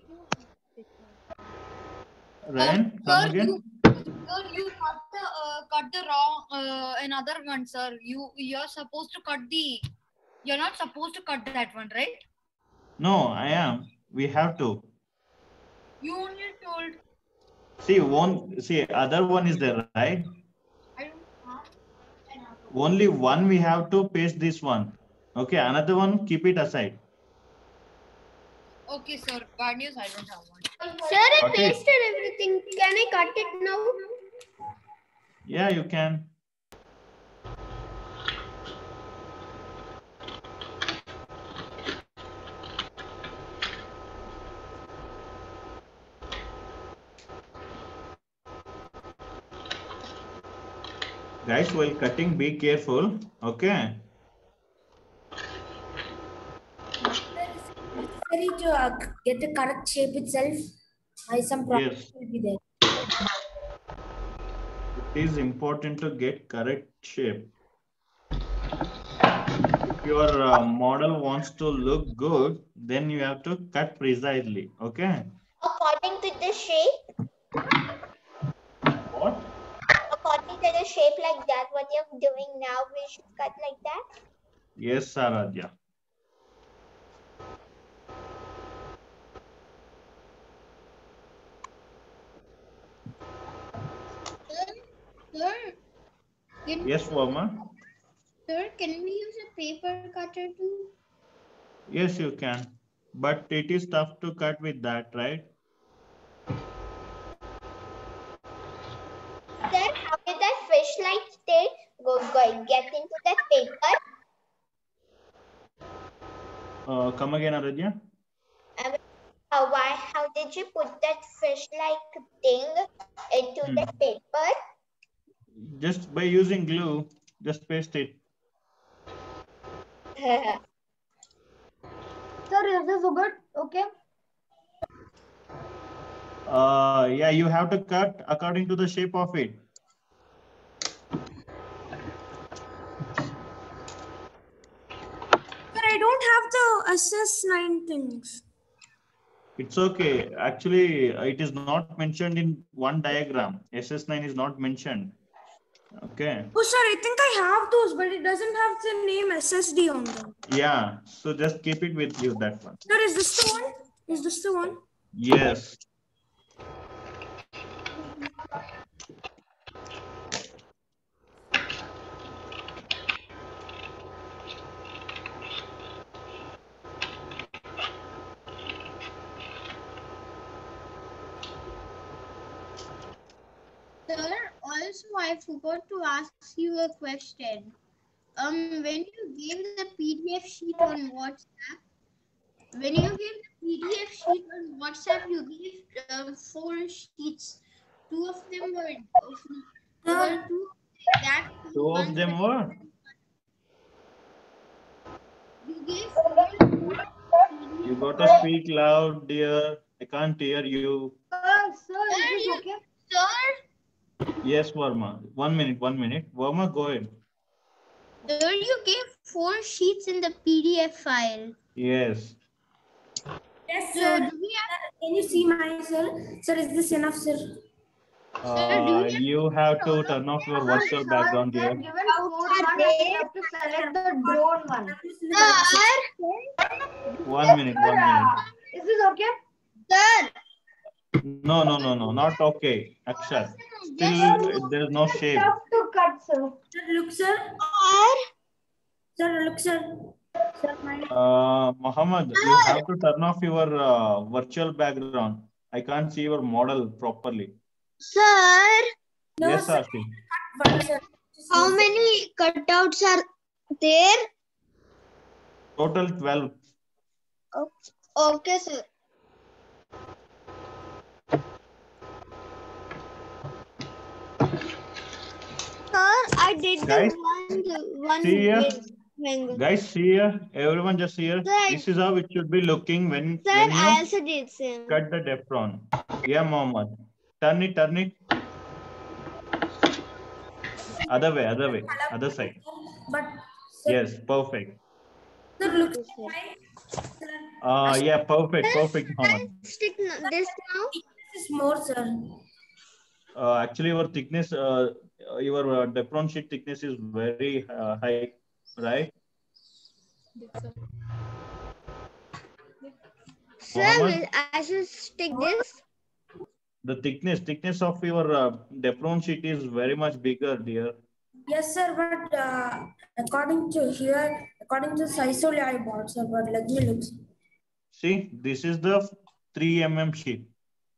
Ryan, come again. Sir, you cut the wrong another one, sir. You're supposed to cut the. You're not supposed to cut that one, right? No, I am. We have to. You only told. See, other one is there, right? Only one we have to paste this one. Okay, another one, keep it aside. Okay, sir. Bad news, I don't have one. Sir, I Okay. pasted everything. Can I cut it now? Yeah, you can. Guys, while cutting, be careful. Okay. Necessary to get the correct shape itself. Some problem Yes. will be there. It is important to get correct shape. If your model wants to look good, then you have to cut precisely. Okay. According to the shape. What? According to the shape like that. What you're doing now, we should cut like that. Yes, Aradhya. Sir, Yes, Verma. sir, can we use a paper cutter too? Yes, you can. But it is tough to cut with that, right? Sir, how did that fish like stay get into that paper? Come again, Aradhya. How did you put that fish like thing into the paper? Just by using glue, just paste it. Sir, is this good? Okay. Yeah, you have to cut according to the shape of it. But I don't have the SS9 things. It's okay. Actually, it is not mentioned in one diagram. SS9 is not mentioned. Okay. Oh, sir, I think I have those, but it doesn't have the name SSD on them. Yeah, so just keep it with you, that one. Sir, is this the one? Is this the one? Yes. Sir, also I forgot to ask you a question. When you gave the PDF sheet on WhatsApp, you gave 4 sheets. 2 of them were Two of them were? You gave 4. You got to speak loud, dear. I can't hear you. Sir, is this okay? Sir, Yes, Verma. 1 minute, 1 minute. Verma, go ahead. sir, you gave 4 sheets in the PDF file. Yes. Yes, So sir. do we have Can you see my sir? Sir, is this enough, sir? You have to turn off your virtual background here. Given code one, you have to select the drone one. Sir, 1 minute, 1 minute. Is this okay? sir, No, not okay. Akshar. Still, there is no shape. Tough to cut, sir. Sir, look, sir. Sir, look, sir. Sir, Mohammed, you have to turn off your virtual background. I can't see your model properly. sir, No, Yes, sir. Arti. One, sir. how many cutouts are there? Total 12. Okay, sir. Sir, I did Guys, one see here. mango. Guys, see here. Everyone just here. Sir, This is how it should be looking when Sir, you I also did same. cut the Defron. Yeah, Mohammed. Turn it, turn it. Other way, other side. But, sir, Yes, perfect. sir, look. Yeah, perfect, Mohammed. Stick this now. This is more, sir. Actually, your thickness, your Defron sheet thickness is very high, right? Sir, I should stick this. The thickness of your Defron sheet is very much bigger, dear. Yes, sir, but according to here, according to size only I bought, sir, but let me look. See, this is the 3 mm sheet.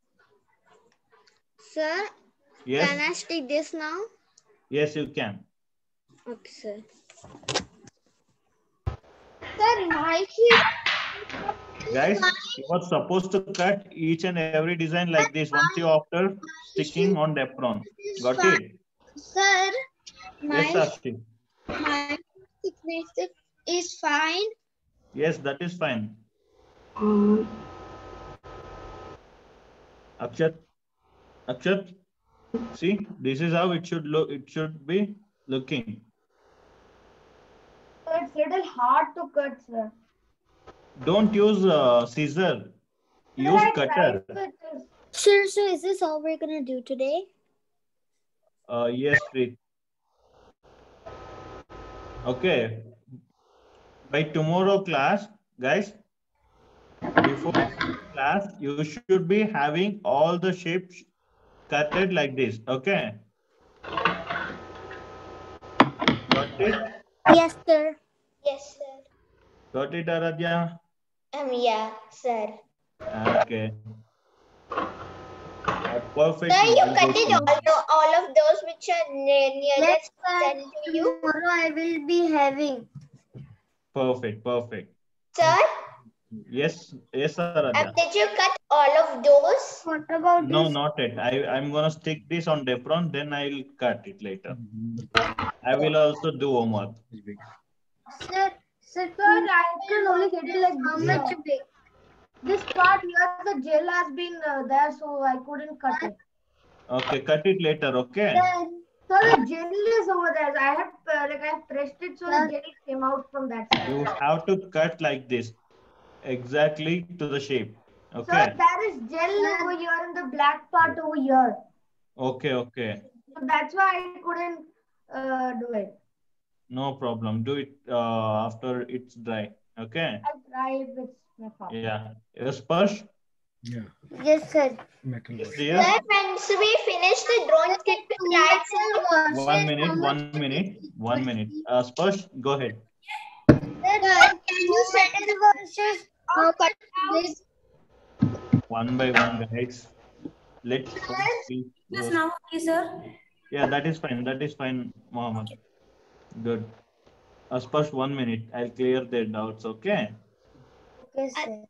Sir, Yes. can I stick this now? Yes, you can. Okay, sir. Sir, my sheet. Guys, you are supposed to cut each and every design like this once you after sticking on Defron. Got it? Sir, Yes, Arti. my thickness is fine. Yes, that is fine. Akshat, see, this is how it should look. It should be looking. It's little hard to cut, sir. Don't use scissor. Use cutter. Sir, so is this all we're gonna do today? Yes, Preet. Okay. By tomorrow class, guys, before class, you should be having all the shapes cutted like this. Okay. Got it? Yes, sir. Yes, sir. Got it, Aradhya? Yeah, sir. Okay. Perfect. Sir, you cut it all of those which are nearest to you. Tomorrow I will be having. Perfect. Perfect. Sir? Yes, Aradhya. Did you cut all of those? What about No, this? not yet. I'm gonna stick this on Defron, then I'll cut it later. I will also do homework. Sir, I can only get it like how much big? This part here, the gel has been there, so I couldn't cut it. Okay, cut it later, okay? So the gel is over there. I have pressed it, so the gel came out from that side. You have to cut like this, exactly to the shape. Okay. So there is gel over here in the black part over here. Okay, okay. So that's why I couldn't do it. No problem. Do it after it's dry. Okay. I'll try it with my phone. Yeah. Sparsh? Yeah. Yes, sir. Yes, Sir, once we finish the drawing, One minute. Sparsh, go ahead. Sir, can you set the verses? Cut this. One by one, guys. Let's see. Yes, now, okay, sir. Yeah, that is fine. That is fine, Mohammed. Good. Sparsh, 1 minute. I'll clear their doubts, okay? Okay, sir.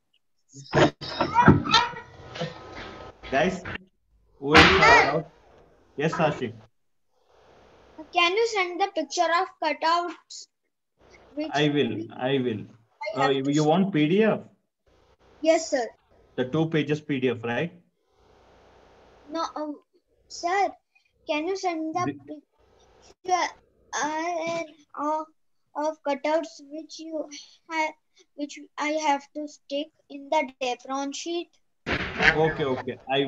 Guys, who else have doubts? Yes, Ashik. Can you send the picture of cutouts? I will. You want PDF? Yes, sir. The 2 pages PDF, right? No, sir. Can you send the picture of cutouts which I have to stick in the Defron sheet? Okay. I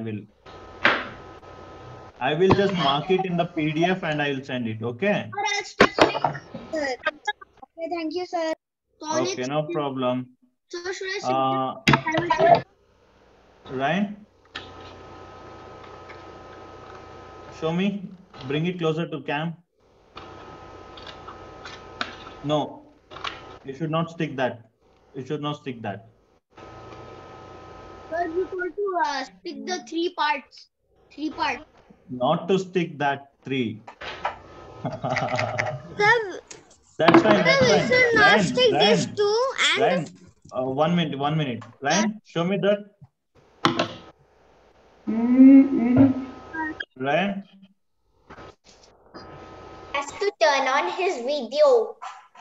will just mark it in the PDF and I will send it, okay? Sir. Okay, thank you, sir. Okay, no problem. So should I Ryan? Show me. Bring it closer to cam. No. You should not stick that. Sir, you told to stick the three parts. Not to stick that 3. Sir, That's fine. we should not stick these Ryan, two and Ryan, 1 minute. Ryan, show me that. Ryan? Has to turn on his video.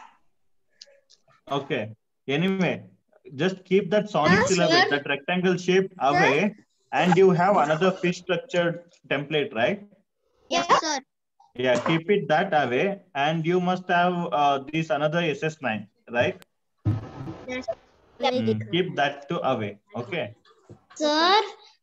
Okay. Anyway, just keep that sonic syllabus, that rectangle shape away, and you have another fish structured template, right? yes, sir. Yeah, keep it that away, and you must have this another SS9, right? Yes. Keep that to away. Okay. Sir,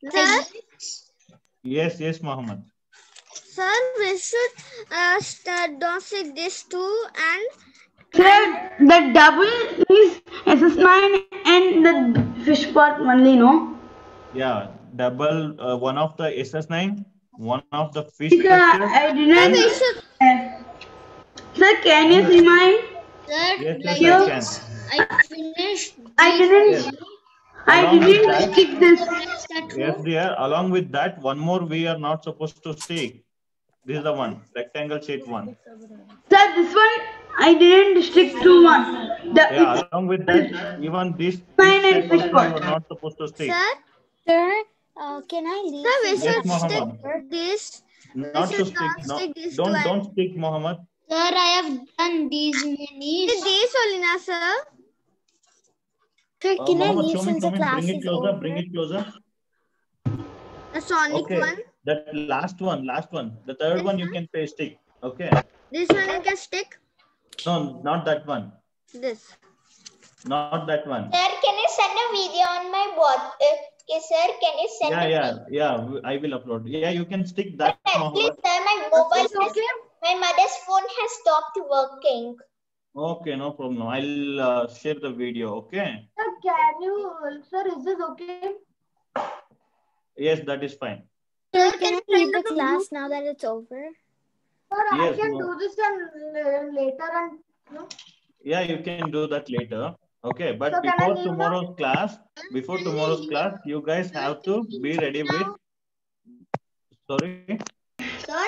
Yes, Mohammed. sir, we should don't stick this two and Sir, the double is SS9 and the fish part only, no? Yeah, double one of the SS9, one of the fish Sir, structure. I didn't. we should. Sir, can you see mine? Sir, Yes, you- I can. I finished. I didn't. I Along with didn't that- stick this. Yes, dear. Along with that, one more we are not supposed to stick. This is the one, rectangle shape one. Sir, this one I didn't stick to one. Yeah, along with that, even this Fine, shape and fish also you pot. are not supposed to stick. Sir, can I leave? Sir, we Yes, should Mohammed. stick this. Not to should stick. not No, stick this don't stick, Mohammed. Sir, I have done these many. These only, na, sir. Sir, Mohammed, show me. Bring it closer. The Sonic Okay. one. That last one. The third one you can say stick. Okay. This one you can stick. No, not that one. This. Not that one. Sir, can you send a video on my what? Sir, can you send Yeah. I will upload. Yeah, you can stick that, Please, Mohammed. sir, my mobile my mother's phone has stopped working. Okay, no problem. I'll share the video. Okay. Sir, can you, sir, is this okay? Yes, that is fine. Sir, can I leave the class now that it's over? Sir, Yes, I can no. do this and later and no? Yeah, you can do that later. Okay, but So can I before leave tomorrow's class, you guys have to be ready with. Sorry. Sir?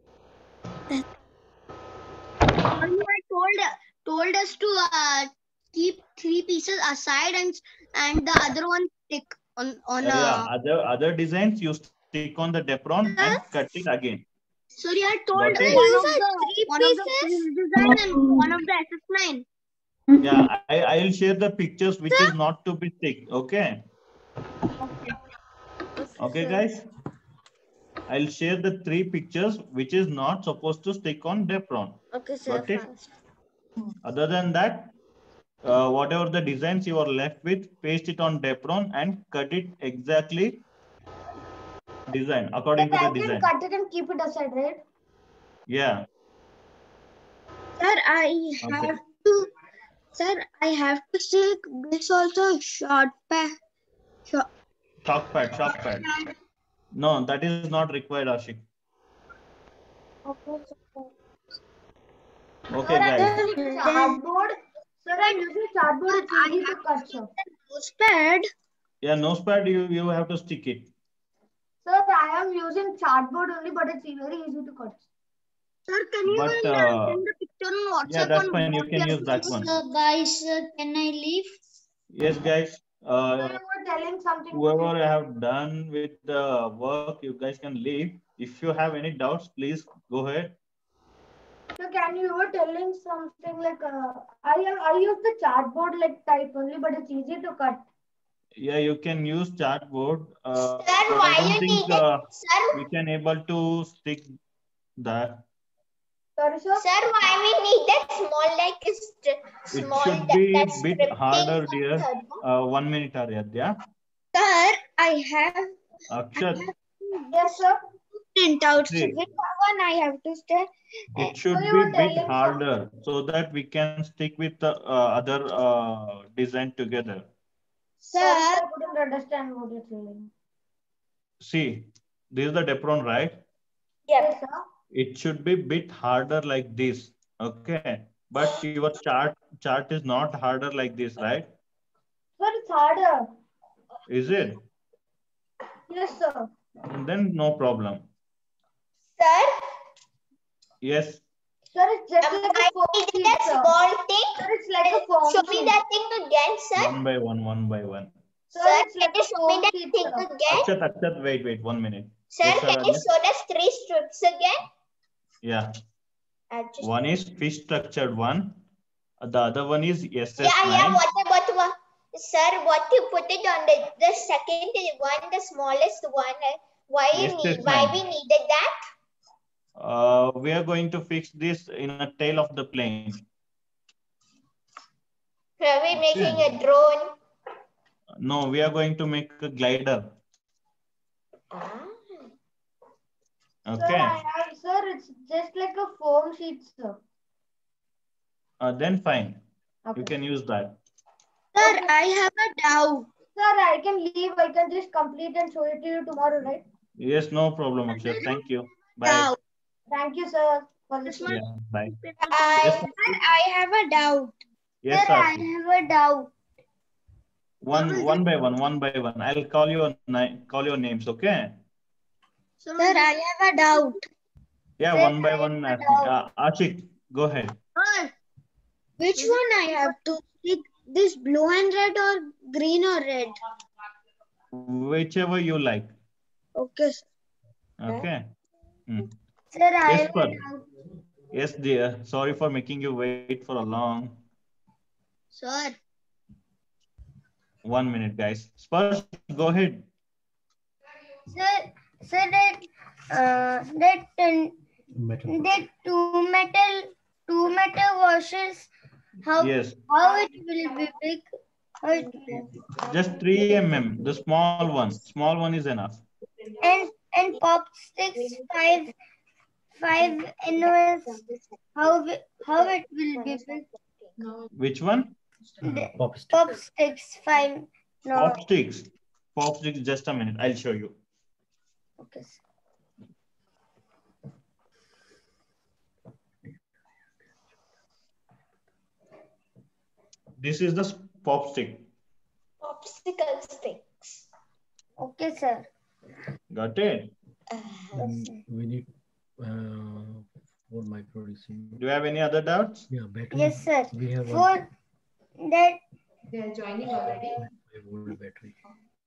You told us to keep 3 pieces aside and the other one stick on Yeah, other designs you stick on the Depron and cut it again. So you had told Got it? one of the design and one of the SS9. Yeah, I'll share the pictures which is not to be stick. Okay. Okay, guys. I'll share the 3 pictures which is not supposed to stick on Depron. Okay, sir. Got it? Other than that, whatever the designs you are left with, paste it on Depron and cut it exactly design according to the design. Cut it and keep it aside, right? Yeah. Sir, I have to stick this also short pad. Chalk pad. No, that is not required, Ashik. Okay, guys. Cardboard. Sir, I'm using cardboard. It's easy to cut, sir. Notepad. Yeah, nose pad, you have to stick it. Sir, I am using cardboard only, but it's very easy to cut. Sir, can you send the picture on WhatsApp? Yeah, that's fine. You can use that one. Bye, sir. Can I leave? Yes, guys. Sir, you were telling something. Whoever have done with the work, you guys can leave. If you have any doubts, please go ahead. So you were telling something like I use the chartboard like type only, but it's easy to cut. Yeah, you can use chartboard. Sir, I don't think we can able to stick that. Sorry, sir. Sir, why we need that small small? It should be a bit harder, dear. 1 minute, Aryadya. Sir, I have. Akshat. Yes, sir. Print out. So which one I have to stay? It should be a bit harder so that we can stick with the other design together. Sir, I couldn't understand what you're saying. See, this is the Depron, right? Yes, sir. It should be a bit harder like this. Okay. But your chart is not harder like this, right? Sir, it's harder. Is it? Yes, sir. Then no problem. Sir? Yes. Sir, it's just like a foam sheet, sir. Small thing. Sir, it's like a foam sheet. Show me that thing again, sir. One by one. Sir, can you show me that thing again? Akshat, wait 1 minute. Sir, can you show us 3 strips again? Yeah. One is fish structured one. The other one is SS9. Yeah. What? Sir, what you put it on the second one, the smallest one? Why we needed that? We are going to fix this in a tail of the plane. Are we making a drone? No, we are going to make a glider. Okay. Sir, it's just like a foam sheet, sir. Then fine. Okay. You can use that. Sir, I have a doubt. Sir, I can leave. I can just complete and show it to you tomorrow, right? Yes, no problem, Akshay. Thank you. Bye. Thank you, sir, for this one. Yeah, bye. Sir, I have a doubt. Yes, sir, I have a doubt. One by one. I'll call your names, okay? Sir, I have a doubt. Yeah, Sir, one by one. Ashik, go ahead. Which one I have to stick? This blue and red or green or red? Whichever you like. Okay, sir. Okay. Sir, Yes, sir. Yes, dear. Sorry for making you wait for a long. Sir. 1 minute, guys. First, go ahead. Sir, that two metal washers. Yes. How it will be big? Just 3 mm. The small one. Small one is enough. And pop sticks 5 mm. How it will be big? No. Which one? Pop sticks 5. No. Pop sticks. Pop sticks. Just a minute. I'll show you. Okay, sir. This is the pop stick. Popsicle sticks. Okay, sir. Got it? We need 4 micro DC. Do you have any other doubts? Yeah, battery. Yes, sir. We have For that. They are joining already. 5 volt battery.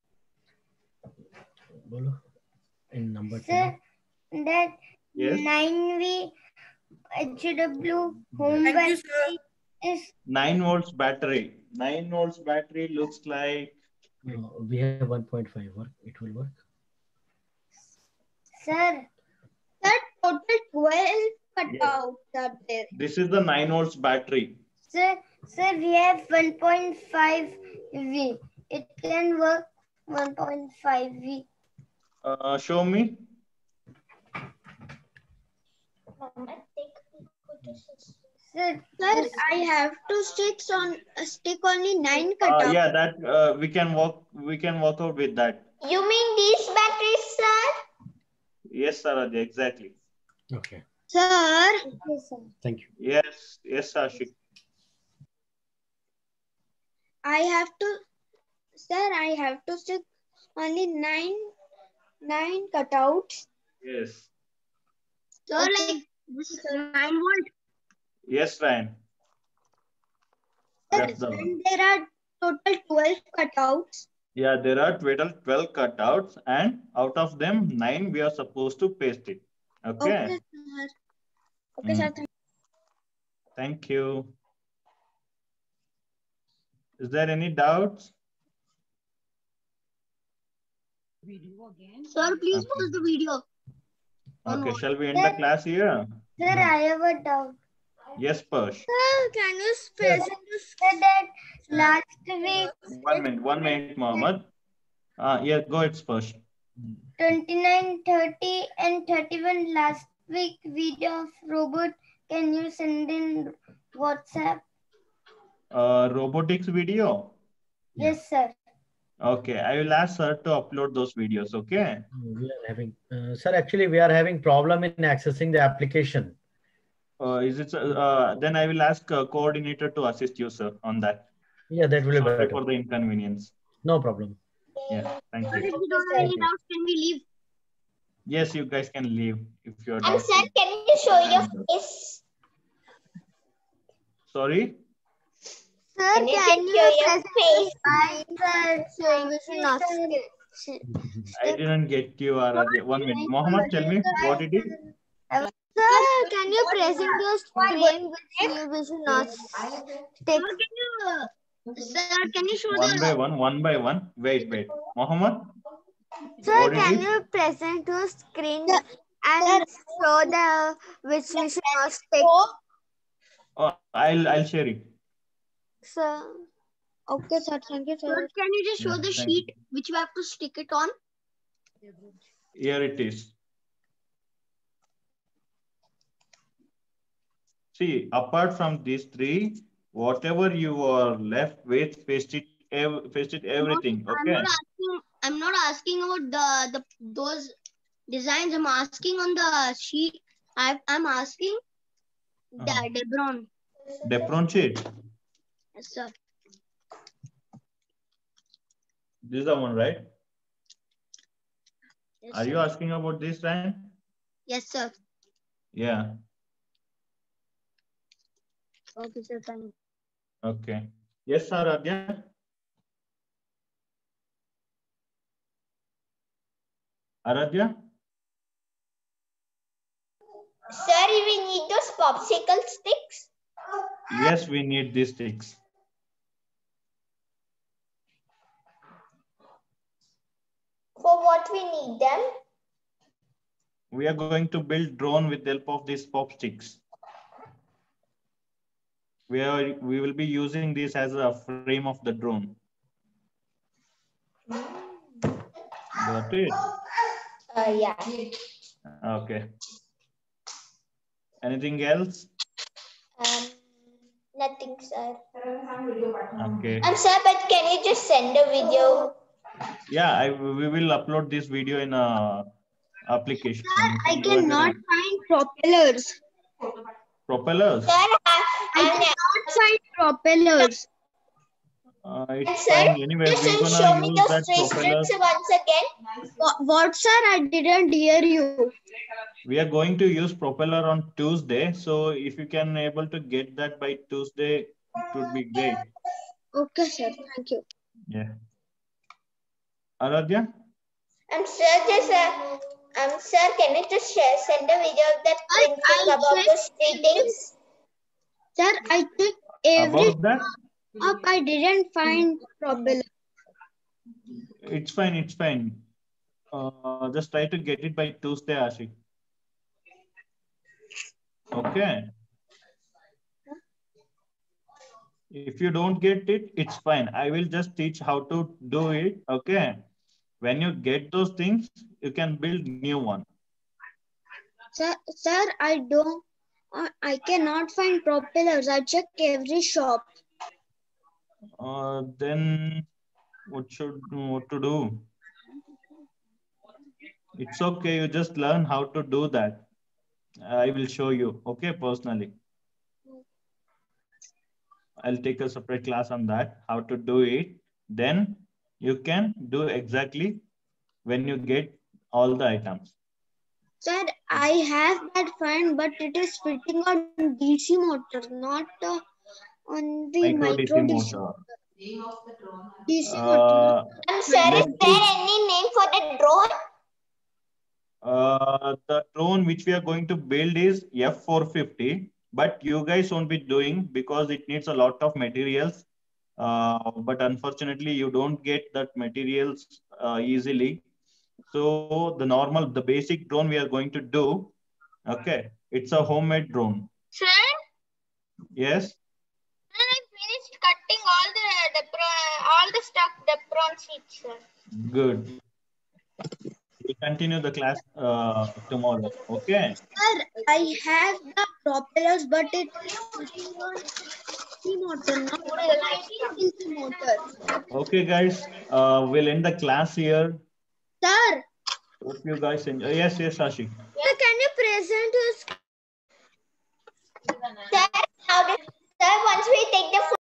Bolo. In number Sir, 10. that Yes. 9V HW home Thank you, sir. battery is 9 volts battery. 9 volts battery looks like. We have 1.5 work. It will work. Sir. That total 12 cutouts are there. This is the 9 volts battery. Sir, we have 1.5 V. It can work 1.5 V. Show me. Sir, I have to stick only 9 cutouts. Yeah, that we can work out with that. You mean these batteries, sir? Yes, Saradhya, exactly. Okay. Sir. Thank you. Yes, Ashik. I have to stick only nine cutouts. Yes. So like this is 9 volt. Yes, Ryan. That's the one. And there are total 12 cutouts. Yeah, there are 12 cutouts, and out of them, 9 we are supposed to paste it. Okay. Okay, sir. Okay, sir. Thank you. Is there any doubts? Sir, please pause the video. Okay, shall we end the class here? Sir, I have a doubt. Yes, Persh. Sir, can you present that last week? 1 minute, Mohammed. Yeah, go ahead, Persh. 29, 30 and 31 last week video of robot. Can you send in WhatsApp? Robotics video? Yes, sir. Okay, I will ask sir to upload those videos, okay? We are having, sir, actually we are having problem in accessing the application. Is it? Then I will ask a coordinator to assist you, sir, on that. Yeah, that will be Sorry better. for the inconvenience. No problem. Yeah, thank If you. you don't have any doubts, can we leave? Yes, you guys can leave if you are And doubtful. sir, can you show your face? Sorry? Sir, can you present your face? I didn't get you, Aradhya. 1 minute. Mohammed, tell me what it is. Sir, can you present your screen with New Vision stick? Sir, can you show One by one. Wait. Mohammed? Sir, What it can is? you present your screen and show the which Vision stick? Oh, I'll share it. Sir. Okay, sir. Thank you, sir. Sir, can you just show Yeah, the thank sheet which we have to stick it on? Here it is. See, apart from these 3, whatever you are left with, paste it everything. Okay. I'm not asking about those designs. I'm asking on the sheet. I'm asking the Debron. Depron sheet. Yes, sir. This is the one, right? Yes, Are sir. you asking about this, Ryan? Yes, sir. Yeah. Okay, sir. Thank you. Okay. Yes, Aradhya. Aradhya? Sir, we need those popsicle sticks. Yes, we need these sticks. For what we need them? We are going to build drone with the help of these pop sticks. We will be using this as a frame of the drone. Got it? Yeah. Okay. Anything else? Nothing. think, sir. Okay. Sir, but can you just send a video? Yeah, we will upload this video in a application. Sir, I cannot find propellers. Propellers? Sir, I cannot find propellers. It's sir, fine. Anyway, just we're gonna show me use those that 3 propeller. strips once again. What, sir? I didn't hear you. We are going to use propeller on Tuesday. So if you can able to get that by Tuesday, it would be great. Okay, sir. Thank you. Yeah. Aradhya? Sir, can you just send a video of that printing about those 3 things? Sir, I checked every About that? up. I didn't find propeller. It's fine. It's fine. Just try to get it by Tuesday, Ashik. Okay. If you don't get it, it's fine. I will just teach how to do it. Okay. When you get those things, you can build new one. Sir, I cannot find propellers. I check every shop. Then what to do? It's okay. You just learn how to do that. I will show you. Okay, personally. I'll take a separate class on that, how to do it. Then you can do exactly when you get all the items. Sir, I have that fan, but it is fitting on DC motor, not on the micro DC motor. DC motor. Sir, is there any name for the drone? The drone which we are going to build is F450, but you guys won't be doing because it needs a lot of materials. But unfortunately, you don't get that materials easily. So the basic drone we are going to do, okay, it's a homemade drone. Sir? Yes? Sir, I finished cutting all the stuff, the prawn sheets, sir. Good. We'll continue the class tomorrow, okay? Sir, I have the propellers, but it is fitting on DC motor, not DC motor. Okay, guys, we'll end the class here. Sir. Hope you guys enjoy. Yes, Shashi.